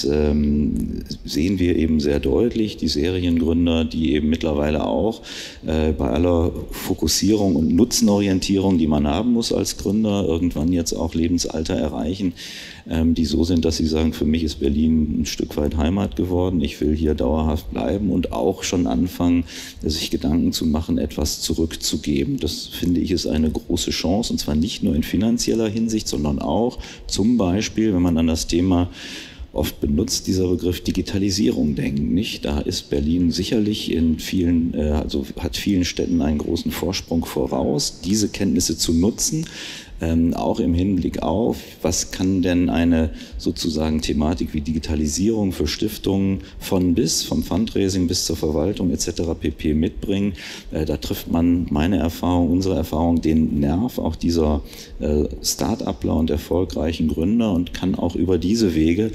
Speaker 3: sehen wir eben sehr deutlich. Die Seriengründer, die eben mittlerweile auch bei aller Fokussierung und Nutzenorientierung, die man haben muss als Gründer, irgendwann jetzt auch Lebensalter erreichen, die so sind, dass sie sagen, für mich ist Berlin ein Stück weit Heimat geworden. Ich will hier dauerhaft bleiben und auch schon anfangen, sich Gedanken zu machen, etwas zurückzugeben. Das finde ich ist eine große Chance und zwar nicht nur in finanzieller Hinsicht, sondern auch zum Beispiel, wenn man an das Thema oft benutzt, dieser Begriff Digitalisierung denken, nicht? Da ist Berlin sicherlich in vielen, also hat vielen Städten einen großen Vorsprung voraus, diese Kenntnisse zu nutzen. Ähm, auch im Hinblick auf, was kann denn eine sozusagen Thematik wie Digitalisierung für Stiftungen von bis, vom Fundraising bis zur Verwaltung et cetera pp. Mitbringen. Äh, da trifft man meine Erfahrung, unsere Erfahrung, den Nerv auch dieser äh, Start-upler und erfolgreichen Gründer und kann auch über diese Wege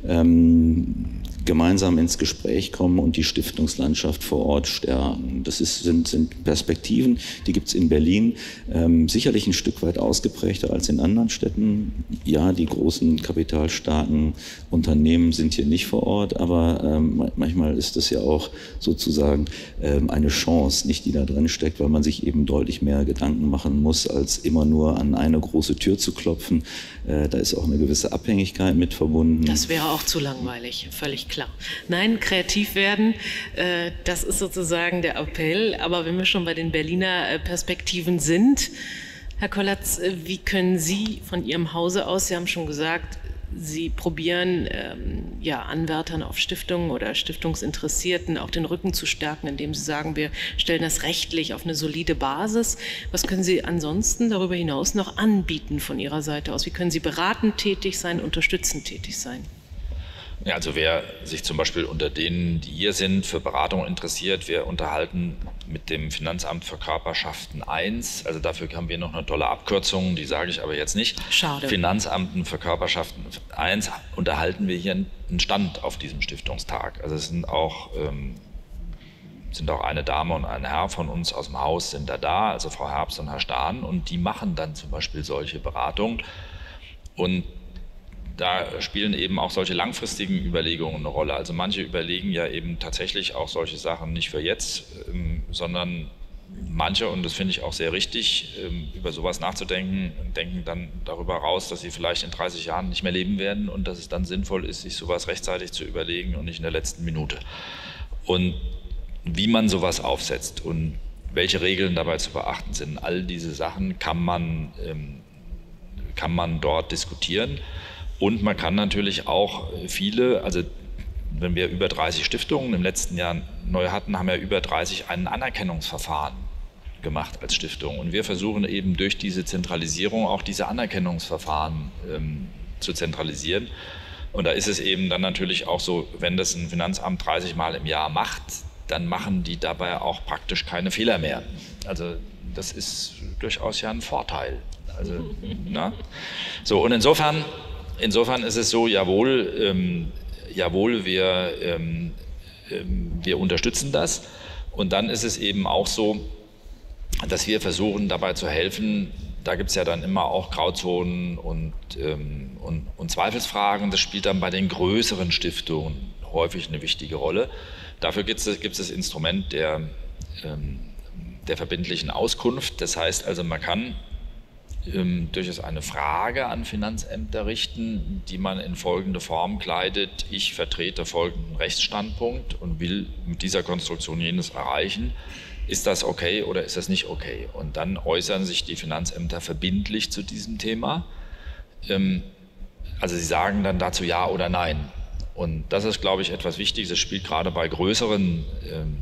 Speaker 3: ähm, gemeinsam ins Gespräch kommen und die Stiftungslandschaft vor Ort stärken. Das ist, sind, sind Perspektiven, die gibt es in Berlin ähm, sicherlich ein Stück weit ausgeprägter als in anderen Städten. Ja, die großen kapitalstarken Unternehmen sind hier nicht vor Ort, aber ähm, manchmal ist das ja auch sozusagen ähm, eine Chance, nicht die da drin steckt, weil man sich eben deutlich mehr Gedanken machen muss, als immer nur an eine große Tür zu klopfen. Äh, da ist auch eine gewisse Abhängigkeit mit verbunden.
Speaker 1: Das wäre auch zu langweilig, völlig klar. Nein, kreativ werden, äh, das ist sozusagen der Appell. Aber wenn wir schon bei den Berliner äh, Perspektiven sind, Herr Kollatz, äh, wie können Sie von Ihrem Hause aus, Sie haben schon gesagt, Sie probieren, ähm, ja, Anwärtern auf Stiftungen oder Stiftungsinteressierten auch den Rücken zu stärken, indem Sie sagen, wir stellen das rechtlich auf eine solide Basis. Was können Sie ansonsten darüber hinaus noch anbieten von Ihrer Seite aus? Wie können Sie beratend tätig sein, unterstützend tätig sein?
Speaker 4: Ja, also wer sich zum Beispiel unter denen, die hier sind, für Beratung interessiert, wir unterhalten mit dem Finanzamt für Körperschaften eins, also dafür haben wir noch eine tolle Abkürzung, die sage ich aber jetzt nicht.
Speaker 1: Schade.
Speaker 4: Finanzamten für Körperschaften eins unterhalten wir hier einen Stand auf diesem Stiftungstag. Also es sind auch, ähm, sind auch eine Dame und ein Herr von uns aus dem Haus sind da da, also Frau Herbst und Herr Stahn, und die machen dann zum Beispiel solche Beratungen. Und da spielen eben auch solche langfristigen Überlegungen eine Rolle. Also manche überlegen ja eben tatsächlich auch solche Sachen nicht für jetzt, ähm, sondern manche, und das finde ich auch sehr richtig, ähm, über sowas nachzudenken, denken dann darüber raus, dass sie vielleicht in dreißig Jahren nicht mehr leben werden und dass es dann sinnvoll ist, sich sowas rechtzeitig zu überlegen und nicht in der letzten Minute. Und wie man sowas aufsetzt und welche Regeln dabei zu beachten sind, all diese Sachen kann man, ähm, kann man dort diskutieren. Und man kann natürlich auch viele, also wenn wir über dreißig Stiftungen im letzten Jahr neu hatten, haben ja über dreißig ein Anerkennungsverfahren gemacht als Stiftung. Und wir versuchen eben durch diese Zentralisierung auch diese Anerkennungsverfahren ähm, zu zentralisieren. Und da ist es eben dann natürlich auch so, wenn das ein Finanzamt dreißig Mal im Jahr macht, dann machen die dabei auch praktisch keine Fehler mehr. Also das ist durchaus ja ein Vorteil. Also, na? So, und insofern Insofern ist es so, jawohl, ähm, jawohl wir, ähm, ähm, wir unterstützen das. Und dann ist es eben auch so, dass wir versuchen dabei zu helfen. Da gibt es ja dann immer auch Grauzonen und, ähm, und, und Zweifelsfragen. Das spielt dann bei den größeren Stiftungen häufig eine wichtige Rolle. Dafür gibt es, gibt es das Instrument der, ähm, der verbindlichen Auskunft. Das heißt also, man kann Ähm, durchaus eine Frage an Finanzämter richten, die man in folgende Form kleidet: Ich vertrete folgenden Rechtsstandpunkt und will mit dieser Konstruktion jenes erreichen. Ist das okay oder ist das nicht okay? Und dann äußern sich die Finanzämter verbindlich zu diesem Thema. Ähm, also Sie sagen dann dazu ja oder nein. Und das ist, glaube ich, etwas Wichtiges. Das spielt gerade bei größeren, ähm,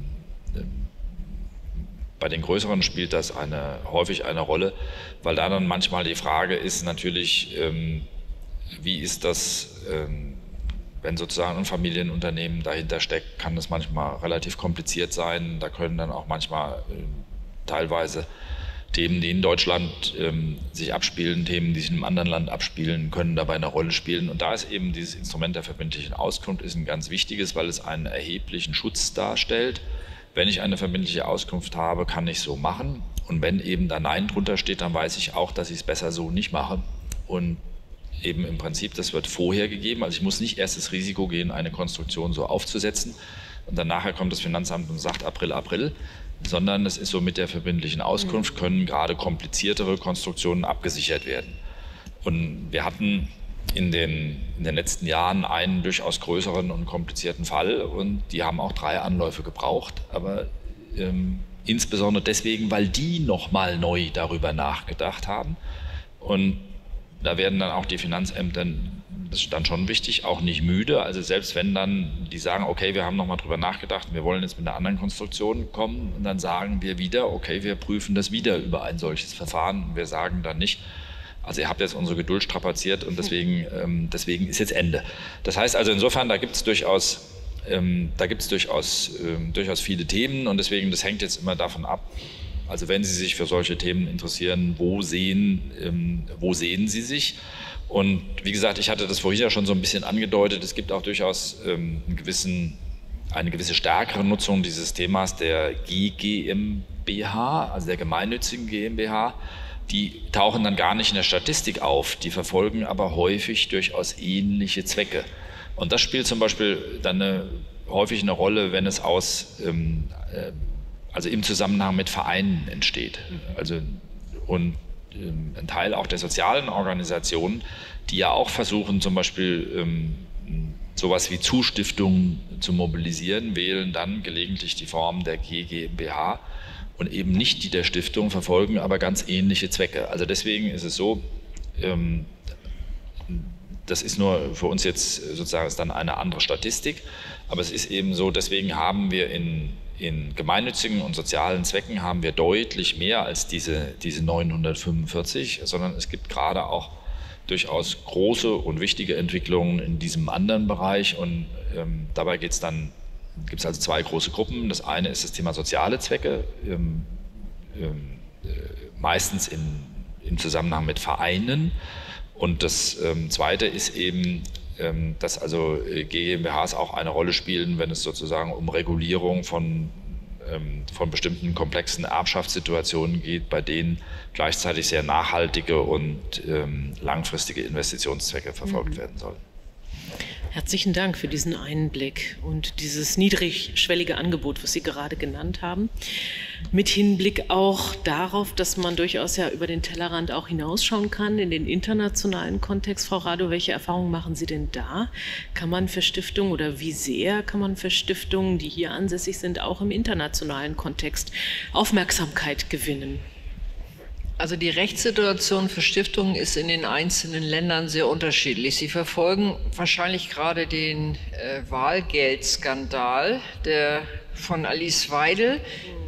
Speaker 4: bei den größeren spielt das eine, häufig eine Rolle, weil da dann manchmal die Frage ist natürlich, ähm, wie ist das, ähm, wenn sozusagen ein Familienunternehmen dahinter steckt, kann das manchmal relativ kompliziert sein. Da können dann auch manchmal äh, teilweise Themen, die in Deutschland ähm, sich abspielen, Themen, die sich in einem anderen Land abspielen, können dabei eine Rolle spielen. Und da ist eben dieses Instrument der verbindlichen Auskunft ist ein ganz wichtiges, weil es einen erheblichen Schutz darstellt. Wenn ich eine verbindliche Auskunft habe, kann ich so machen. Und wenn eben da Nein drunter steht, dann weiß ich auch, dass ich es besser so nicht mache. Und eben im Prinzip, das wird vorher gegeben. Also ich muss nicht erst das Risiko gehen, eine Konstruktion so aufzusetzen und dann nachher kommt das Finanzamt und sagt April, April, sondern es ist so mit der verbindlichen Auskunft, können gerade kompliziertere Konstruktionen abgesichert werden. Und wir hatten in den, in den letzten Jahren einen durchaus größeren und komplizierten Fall und die haben auch drei Anläufe gebraucht, aber ähm, insbesondere deswegen, weil die nochmal neu darüber nachgedacht haben. Und da werden dann auch die Finanzämter, das ist dann schon wichtig, auch nicht müde. Also selbst wenn dann die sagen, okay, wir haben nochmal drüber nachgedacht, wir wollen jetzt mit einer anderen Konstruktion kommen und dann sagen wir wieder, okay, wir prüfen das wieder über ein solches Verfahren und wir sagen dann nicht, also ihr habt jetzt unsere Geduld strapaziert und deswegen, ähm, deswegen ist jetzt Ende. Das heißt also insofern, da gibt es durchaus, ähm, da gibt es durchaus, ähm, durchaus viele Themen und deswegen, das hängt jetzt immer davon ab, also wenn Sie sich für solche Themen interessieren, wo sehen, ähm, wo sehen Sie sich? Und wie gesagt, ich hatte das vorhin ja schon so ein bisschen angedeutet, es gibt auch durchaus ähm, einen gewissen, eine gewisse stärkere Nutzung dieses Themas der G GmbH, also der gemeinnützigen GmbH. Die tauchen dann gar nicht in der Statistik auf, die verfolgen aber häufig durchaus ähnliche Zwecke. Und das spielt zum Beispiel dann eine, häufig eine Rolle, wenn es aus, ähm, äh, also im Zusammenhang mit Vereinen entsteht. Also, und ähm, ein Teil auch der sozialen Organisationen, die ja auch versuchen, zum Beispiel ähm, sowas wie Zustiftungen zu mobilisieren, wählen dann gelegentlich die Form der G GmbH. Und eben nicht die der Stiftung, verfolgen aber ganz ähnliche Zwecke. Also deswegen ist es so, ähm, das ist nur für uns jetzt sozusagen ist dann eine andere Statistik, aber es ist eben so, deswegen haben wir in, in gemeinnützigen und sozialen Zwecken haben wir deutlich mehr als diese, diese neunhundertfünfundvierzig, sondern es gibt gerade auch durchaus große und wichtige Entwicklungen in diesem anderen Bereich und ähm, dabei geht es dann gibt es also zwei große Gruppen. Das eine ist das Thema soziale Zwecke, ähm, ähm, äh, meistens in, im Zusammenhang mit Vereinen. Und das ähm, zweite ist eben, ähm, dass also G GmbHs auch eine Rolle spielen, wenn es sozusagen um Regulierung von, ähm, von bestimmten komplexen Erbschaftssituationen geht, bei denen gleichzeitig sehr nachhaltige und ähm, langfristige Investitionszwecke verfolgt mhm. werden sollen.
Speaker 1: Herzlichen Dank für diesen Einblick und dieses niedrigschwellige Angebot, was Sie gerade genannt haben. Mit Hinblick auch darauf, dass man durchaus ja über den Tellerrand auch hinausschauen kann in den internationalen Kontext. Frau Rado, welche Erfahrungen machen Sie denn da? Kann man für Stiftungen oder wie sehr kann man für Stiftungen, die hier ansässig sind, auch im internationalen Kontext Aufmerksamkeit gewinnen?
Speaker 2: Also die Rechtssituation für Stiftungen ist in den einzelnen Ländern sehr unterschiedlich. Sie verfolgen wahrscheinlich gerade den äh, Wahlgeldskandal der, von Alice Weidel,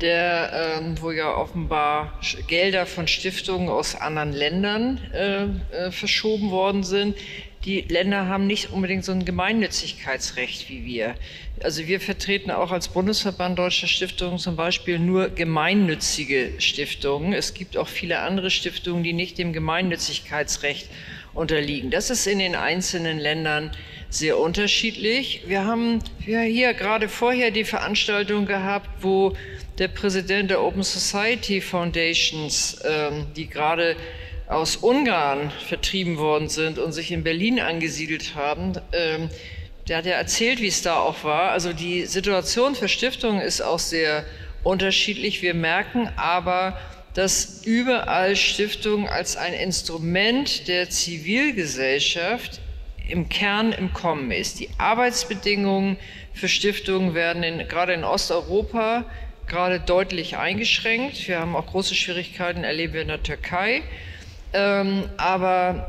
Speaker 2: der, ähm, wo ja offenbar Gelder von Stiftungen aus anderen Ländern äh, äh, verschoben worden sind. Die Länder haben nicht unbedingt so ein Gemeinnützigkeitsrecht wie wir. Also wir vertreten auch als Bundesverband Deutscher Stiftungen zum Beispiel nur gemeinnützige Stiftungen. Es gibt auch viele andere Stiftungen, die nicht dem Gemeinnützigkeitsrecht unterliegen. Das ist in den einzelnen Ländern sehr unterschiedlich. Wir haben ja hier gerade vorher die Veranstaltung gehabt, wo der Präsident der Open Society Foundations, ähm, die gerade aus Ungarn vertrieben worden sind und sich in Berlin angesiedelt haben, ähm, der hat ja erzählt, wie es da auch war. Also die Situation für Stiftungen ist auch sehr unterschiedlich. Wir merken aber, dass überall Stiftungen als ein Instrument der Zivilgesellschaft im Kern im Kommen ist. Die Arbeitsbedingungen für Stiftungen werden in, gerade in Osteuropa gerade deutlich eingeschränkt. Wir haben auch große Schwierigkeiten, erleben wir in der Türkei. Ähm, aber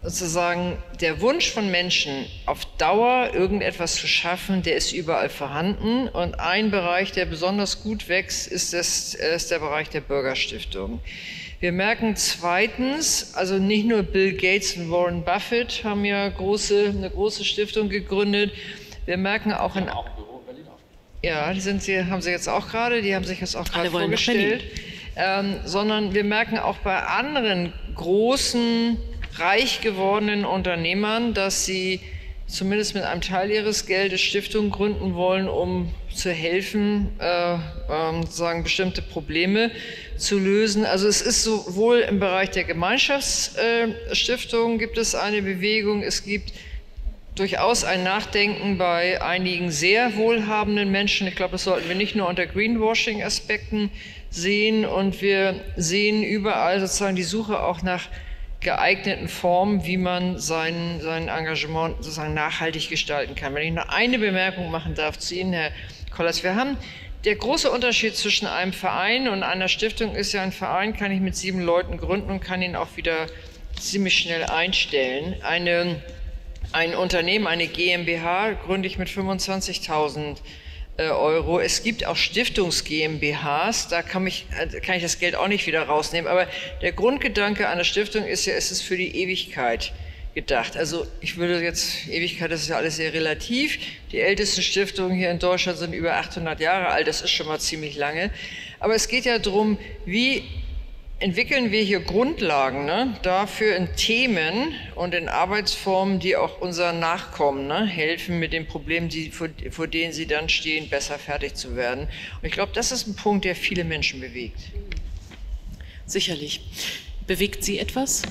Speaker 2: sozusagen der Wunsch von Menschen, auf Dauer irgendetwas zu schaffen, der ist überall vorhanden. Und ein Bereich, der besonders gut wächst, ist, das, ist der Bereich der Bürgerstiftung. Wir merken zweitens, also nicht nur Bill Gates und Warren Buffett haben ja große, eine große Stiftung gegründet. Wir merken auch in... Ja, die sind sie, haben sie jetzt auch gerade, die haben sich jetzt auch gerade vorgestellt. Ähm, sondern wir merken auch bei anderen großen, reich gewordenen Unternehmern, dass sie zumindest mit einem Teil ihres Geldes Stiftungen gründen wollen, um zu helfen, äh, ähm, sozusagen bestimmte Probleme zu lösen. Also es ist sowohl im Bereich der Gemeinschaftsstiftungen äh, gibt es eine Bewegung, es gibt durchaus ein Nachdenken bei einigen sehr wohlhabenden Menschen. Ich glaube, das sollten wir nicht nur unter Greenwashing-Aspekten sehen, und wir sehen überall sozusagen die Suche auch nach geeigneten Formen, wie man sein, sein Engagement sozusagen nachhaltig gestalten kann. Wenn ich noch eine Bemerkung machen darf zu Ihnen, Herr Kollatz, wir haben der große Unterschied zwischen einem Verein und einer Stiftung ist ja, ein Verein kann ich mit sieben Leuten gründen und kann ihn auch wieder ziemlich schnell einstellen. Eine, ein Unternehmen, eine GmbH, gründe ich mit fünfundzwanzigtausend Euro. Es gibt auch Stiftungs-GmbHs, da kann, mich, kann ich das Geld auch nicht wieder rausnehmen, aber der Grundgedanke einer Stiftung ist ja, es ist für die Ewigkeit gedacht. Also ich würde jetzt, Ewigkeit, das ist ja alles sehr relativ, die ältesten Stiftungen hier in Deutschland sind über achthundert Jahre alt, das ist schon mal ziemlich lange, aber es geht ja darum, wie entwickeln wir hier Grundlagen, ne, dafür in Themen und in Arbeitsformen, die auch unseren Nachkommen, ne, helfen, mit den Problemen, die, vor, vor denen sie dann stehen, besser fertig zu werden. Und ich glaube, das ist ein Punkt, der viele Menschen bewegt.
Speaker 1: Sicherlich. Bewegt Sie etwas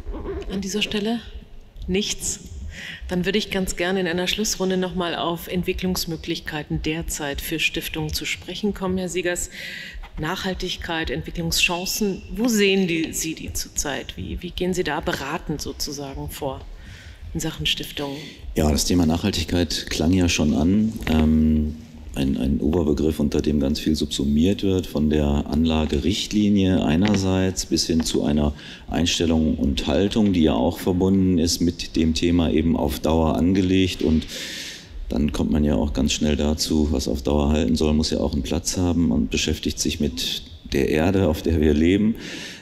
Speaker 1: an dieser Stelle? Nichts? Dann würde ich ganz gerne in einer Schlussrunde nochmal auf Entwicklungsmöglichkeiten derzeit für Stiftungen zu sprechen kommen, Herr Siegers. Nachhaltigkeit, Entwicklungschancen, wo sehen die, Sie die zurzeit? Wie, wie gehen Sie da beratend sozusagen vor in Sachen Stiftungen?
Speaker 3: Ja, das Thema Nachhaltigkeit klang ja schon an. Ähm, ein, ein Oberbegriff, unter dem ganz viel subsumiert wird, von der Anlagerichtlinie einerseits bis hin zu einer Einstellung und Haltung, die ja auch verbunden ist mit dem Thema eben auf Dauer angelegt, und dann kommt man ja auch ganz schnell dazu, was auf Dauer halten soll, muss ja auch einen Platz haben und beschäftigt sich mit der Erde, auf der wir leben,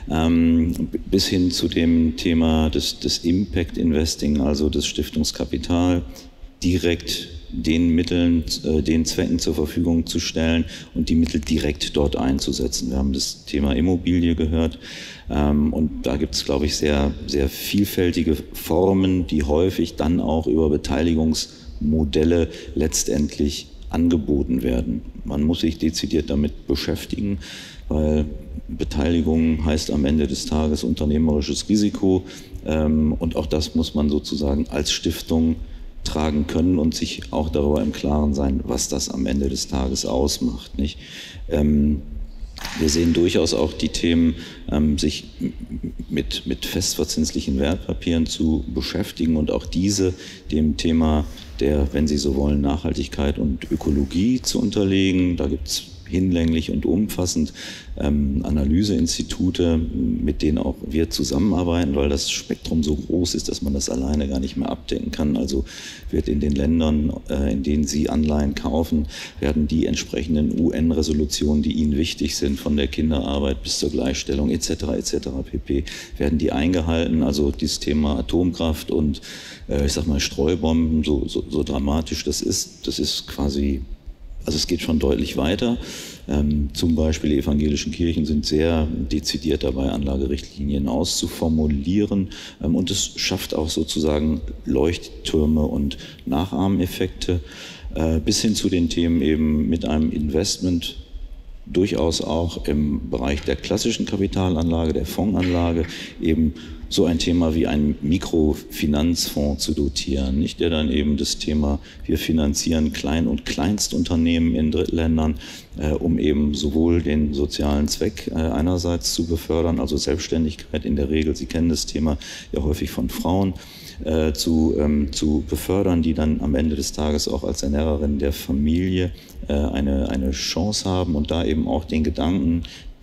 Speaker 3: ähm, bis hin zu dem Thema des, des Impact Investing, also das Stiftungskapital direkt den Mitteln, äh, den Zwecken zur Verfügung zu stellen und die Mittel direkt dort einzusetzen. Wir haben das Thema Immobilie gehört, ähm, und da gibt es, glaube ich, sehr, sehr vielfältige Formen, die häufig dann auch über Beteiligungs Modelle letztendlich angeboten werden. Man muss sich dezidiert damit beschäftigen, weil Beteiligung heißt am Ende des Tages unternehmerisches Risiko, ähm, und auch das muss man sozusagen als Stiftung tragen können und sich auch darüber im Klaren sein, was das am Ende des Tages ausmacht, nicht? Ähm, Wir sehen durchaus auch die Themen, ähm, sich mit, mit festverzinslichen Wertpapieren zu beschäftigen und auch diese dem Thema der, wenn Sie so wollen, Nachhaltigkeit und Ökologie zu unterlegen. Da gibt es hinlänglich und umfassend ähm, Analyseinstitute, mit denen auch wir zusammenarbeiten, weil das Spektrum so groß ist, dass man das alleine gar nicht mehr abdecken kann. Also wird in den Ländern, äh, in denen Sie Anleihen kaufen, werden die entsprechenden U N-Resolutionen, die Ihnen wichtig sind, von der Kinderarbeit bis zur Gleichstellung et cetera et cetera pp., werden die eingehalten. Also dieses Thema Atomkraft und äh, ich sag mal Streubomben, so, so, so dramatisch das ist, das ist quasi, also es geht schon deutlich weiter. Ähm, zum Beispiel die evangelischen Kirchen sind sehr dezidiert dabei, Anlagerichtlinien auszuformulieren. Ähm, und es schafft auch sozusagen Leuchttürme und Nachahmeffekte, äh, bis hin zu den Themen eben mit einem Investment, durchaus auch im Bereich der klassischen Kapitalanlage, der Fondsanlage, eben so ein Thema wie einen Mikrofinanzfonds zu dotieren, nicht, der dann eben das Thema, wir finanzieren Klein- und Kleinstunternehmen in Drittländern, äh, um eben sowohl den sozialen Zweck äh, einerseits zu befördern, also Selbstständigkeit in der Regel, Sie kennen das Thema ja häufig von Frauen, äh, zu, ähm, zu befördern, die dann am Ende des Tages auch als Ernährerin der Familie äh, eine, eine Chance haben und da eben auch den Gedanken der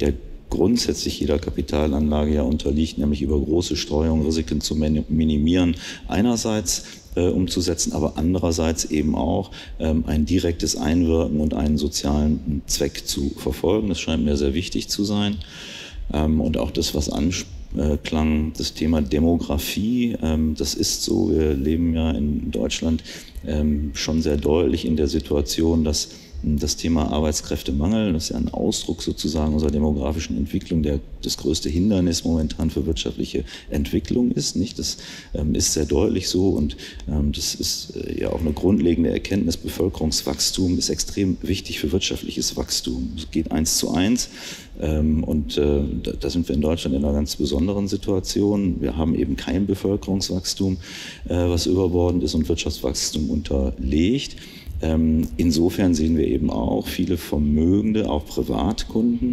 Speaker 3: grundsätzlich jeder Kapitalanlage ja unterliegt, nämlich über große Streuung Risiken zu minimieren, einerseits äh, umzusetzen, aber andererseits eben auch ähm, ein direktes Einwirken und einen sozialen Zweck zu verfolgen. Das scheint mir sehr wichtig zu sein. Ähm, und auch das, was anklang, das Thema Demografie, ähm, das ist so, wir leben ja in Deutschland ähm, schon sehr deutlich in der Situation, dass das Thema Arbeitskräftemangel, das ist ja ein Ausdruck sozusagen unserer demografischen Entwicklung, der das größte Hindernis momentan für wirtschaftliche Entwicklung ist. Nicht? Das ähm, ist sehr deutlich so und ähm, das ist äh, ja auch eine grundlegende Erkenntnis. Bevölkerungswachstum ist extrem wichtig für wirtschaftliches Wachstum. Es geht eins zu eins ähm, und äh, da, da sind wir in Deutschland in einer ganz besonderen Situation. Wir haben eben kein Bevölkerungswachstum, äh, was überbordend ist und Wirtschaftswachstum unterlegt. Insofern sehen wir eben auch viele Vermögende, auch Privatkunden,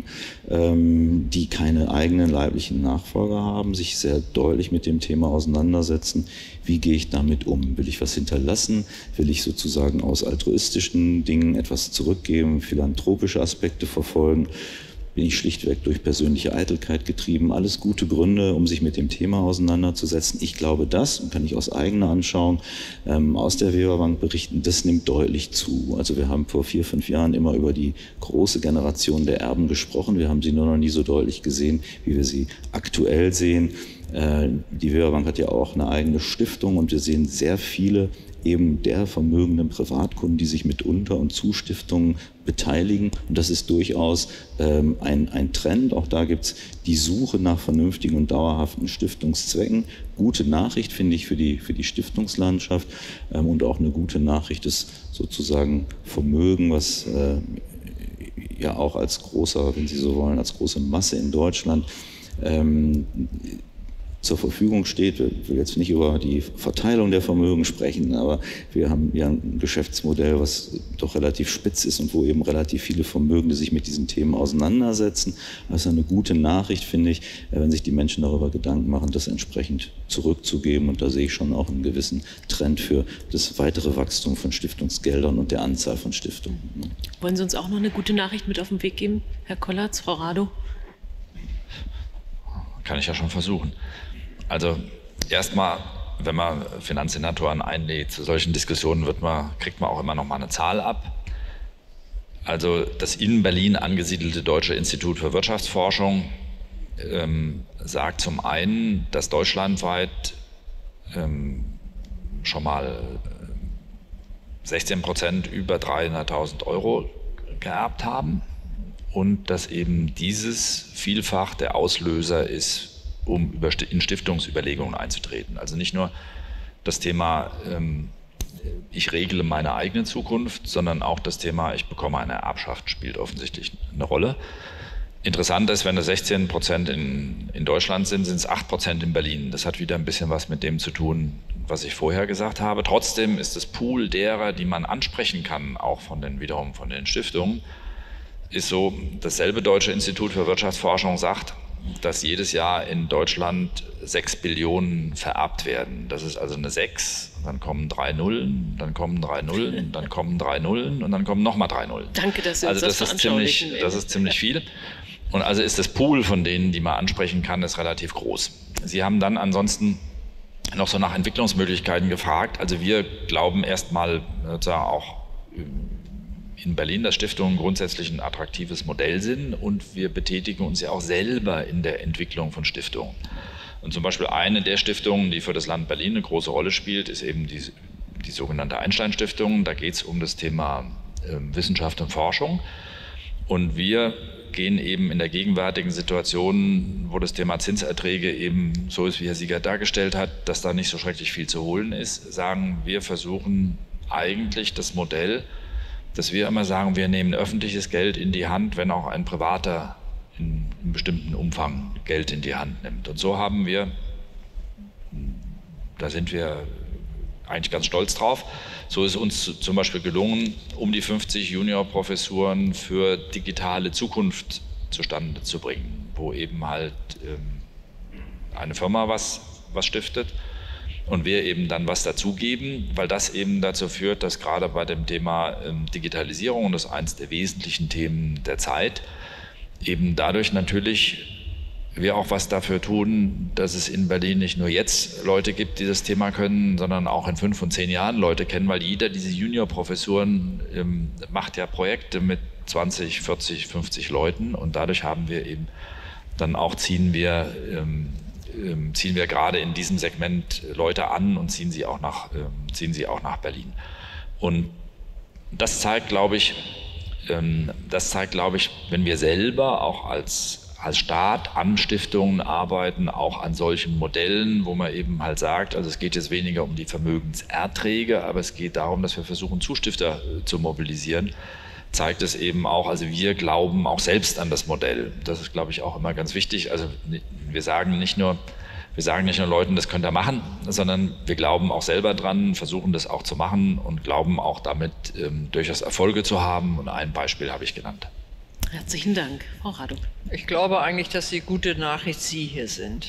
Speaker 3: die keine eigenen leiblichen Nachfolger haben, sich sehr deutlich mit dem Thema auseinandersetzen. Wie gehe ich damit um? Will ich was hinterlassen? Will ich sozusagen aus altruistischen Dingen etwas zurückgeben, philanthropische Aspekte verfolgen? Bin ich schlichtweg durch persönliche Eitelkeit getrieben? Alles gute Gründe, um sich mit dem Thema auseinanderzusetzen. Ich glaube, das, und kann ich aus eigener Anschauung ähm, aus der Weberbank berichten, das nimmt deutlich zu. Also wir haben vor vier, fünf Jahren immer über die große Generation der Erben gesprochen. Wir haben sie nur noch nie so deutlich gesehen, wie wir sie aktuell sehen. Äh, die Weberbank hat ja auch eine eigene Stiftung und wir sehen sehr viele eben der vermögenden Privatkunden, die sich mit Unter- und Zustiftungen beteiligen. Und das ist durchaus ähm, ein, ein Trend. Auch da gibt es die Suche nach vernünftigen und dauerhaften Stiftungszwecken. Gute Nachricht, finde ich, für die, für die Stiftungslandschaft ähm, und auch eine gute Nachricht ist sozusagen Vermögen, was äh, ja auch als großer, wenn Sie so wollen, als große Masse in Deutschland ähm, zur Verfügung steht. Ich will jetzt nicht über die Verteilung der Vermögen sprechen, aber wir haben ja ein Geschäftsmodell, was doch relativ spitz ist und wo eben relativ viele Vermögende sich mit diesen Themen auseinandersetzen. Das ist eine gute Nachricht, finde ich, wenn sich die Menschen darüber Gedanken machen, das entsprechend zurückzugeben. Und da sehe ich schon auch einen gewissen Trend für das weitere Wachstum von Stiftungsgeldern und der Anzahl von Stiftungen.
Speaker 1: Wollen Sie uns auch noch eine gute Nachricht mit auf den Weg geben, Herr Kollatz, Frau Radow?
Speaker 4: Kann ich ja schon versuchen. Also erstmal, wenn man Finanzsenatoren einlädt, zu solchen Diskussionen wird man, kriegt man auch immer noch mal eine Zahl ab. Also das in Berlin angesiedelte Deutsche Institut für Wirtschaftsforschung ähm, sagt zum einen, dass deutschlandweit ähm, schon mal sechzehn Prozent über dreihunderttausend Euro geerbt haben und dass eben dieses vielfach der Auslöser ist, um in Stiftungsüberlegungen einzutreten. Also nicht nur das Thema, ähm, ich regle meine eigene Zukunft, sondern auch das Thema, ich bekomme eine Erbschaft, spielt offensichtlich eine Rolle. Interessant ist, wenn es sechzehn Prozent in, in Deutschland sind, sind es acht Prozent in Berlin. Das hat wieder ein bisschen was mit dem zu tun, was ich vorher gesagt habe. Trotzdem ist das Pool derer, die man ansprechen kann, auch von den, wiederum von den Stiftungen, ist so, dasselbe Deutsche Institut für Wirtschaftsforschung sagt, dass jedes Jahr in Deutschland sechs Billionen vererbt werden. Das ist also eine sechs, dann kommen drei Nullen, dann kommen drei Nullen, dann kommen drei Nullen und dann kommen nochmal drei Nullen.
Speaker 1: Danke, dass Sie uns
Speaker 4: also das,
Speaker 1: das
Speaker 4: ist ziemlich, das ist ziemlich viel. Und also ist das Pool von denen, die man ansprechen kann, ist relativ groß. Sie haben dann ansonsten noch so nach Entwicklungsmöglichkeiten gefragt. Also wir glauben erstmal auch in Berlin, dass Stiftungen grundsätzlich ein attraktives Modell sind und wir betätigen uns ja auch selber in der Entwicklung von Stiftungen. Und zum Beispiel eine der Stiftungen, die für das Land Berlin eine große Rolle spielt, ist eben die, die sogenannte Einstein-Stiftung. Da geht es um das Thema äh, Wissenschaft und Forschung. Und wir gehen eben in der gegenwärtigen Situation, wo das Thema Zinserträge eben so ist, wie Herr Siegert dargestellt hat, dass da nicht so schrecklich viel zu holen ist, sagen wir versuchen eigentlich das Modell, dass wir immer sagen, wir nehmen öffentliches Geld in die Hand, wenn auch ein Privater in einem bestimmten Umfang Geld in die Hand nimmt. Und so haben wir, da sind wir eigentlich ganz stolz drauf, so ist uns zum Beispiel gelungen, um die fünfzig Juniorprofessuren für digitale Zukunft zustande zu bringen, wo eben halt ähm, eine Firma was, was stiftet und wir eben dann was dazugeben, weil das eben dazu führt, dass gerade bei dem Thema ähm, Digitalisierung, und das ist eines der wesentlichen Themen der Zeit, eben dadurch natürlich wir auch was dafür tun, dass es in Berlin nicht nur jetzt Leute gibt, die das Thema können, sondern auch in fünf und zehn Jahren Leute kennen, weil jeder diese Juniorprofessuren ähm, macht ja Projekte mit zwanzig, vierzig, fünfzig Leuten und dadurch haben wir eben dann auch ziehen wir ähm, ähm, ziehen wir gerade in diesem Segment Leute an und ziehen sie auch nach ähm, ziehen sie auch nach Berlin. Und das zeigt, glaube ich, ähm, das zeigt, glaube ich, wenn wir selber auch als als Staat an Stiftungen arbeiten, auch an solchen Modellen, wo man eben halt sagt, also es geht jetzt weniger um die Vermögenserträge, aber es geht darum, dass wir versuchen, Zustifter zu mobilisieren, zeigt es eben auch, also wir glauben auch selbst an das Modell. Das ist, glaube ich, auch immer ganz wichtig. Also wir sagen nicht nur, wir sagen nicht nur Leuten, das könnt ihr machen, sondern wir glauben auch selber dran, versuchen das auch zu machen und glauben auch damit ähm, durchaus Erfolge zu haben. Und ein Beispiel habe ich genannt.
Speaker 1: Herzlichen Dank, Frau Raduk.
Speaker 2: Ich glaube eigentlich, dass die gute Nachricht Sie hier sind,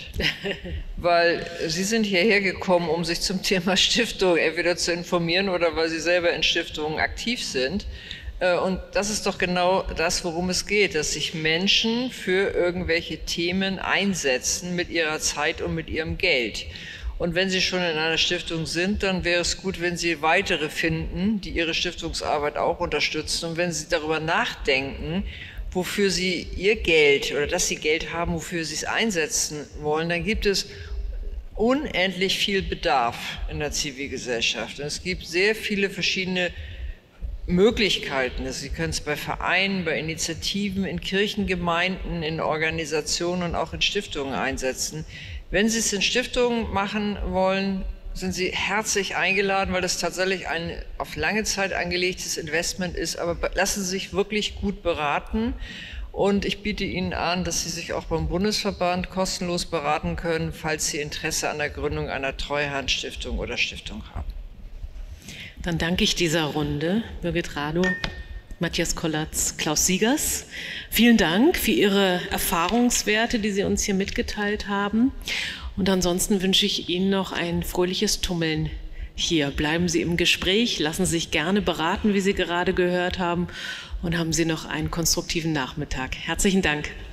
Speaker 2: weil Sie sind hierher gekommen, um sich zum Thema Stiftung entweder zu informieren oder weil Sie selber in Stiftungen aktiv sind. Und das ist doch genau das, worum es geht, dass sich Menschen für irgendwelche Themen einsetzen mit ihrer Zeit und mit ihrem Geld. Und wenn Sie schon in einer Stiftung sind, dann wäre es gut, wenn Sie weitere finden, die Ihre Stiftungsarbeit auch unterstützen. Und wenn Sie darüber nachdenken, wofür Sie Ihr Geld oder dass Sie Geld haben, wofür Sie es einsetzen wollen, dann gibt es unendlich viel Bedarf in der Zivilgesellschaft. Und es gibt sehr viele verschiedene Möglichkeiten. Sie können es bei Vereinen, bei Initiativen, in Kirchengemeinden, in Organisationen und auch in Stiftungen einsetzen. Wenn Sie es in Stiftungen machen wollen, sind Sie herzlich eingeladen, weil das tatsächlich ein auf lange Zeit angelegtes Investment ist. Aber lassen Sie sich wirklich gut beraten. Und ich biete Ihnen an, dass Sie sich auch beim Bundesverband kostenlos beraten können, falls Sie Interesse an der Gründung einer Treuhandstiftung oder Stiftung haben.
Speaker 1: Dann danke ich dieser Runde, Birgit Radow, Matthias Kollatz, Klaus Siegers. Vielen Dank für Ihre Erfahrungswerte, die Sie uns hier mitgeteilt haben. Und ansonsten wünsche ich Ihnen noch ein fröhliches Tummeln hier. Bleiben Sie im Gespräch, lassen Sie sich gerne beraten, wie Sie gerade gehört haben, und haben Sie noch einen konstruktiven Nachmittag. Herzlichen Dank.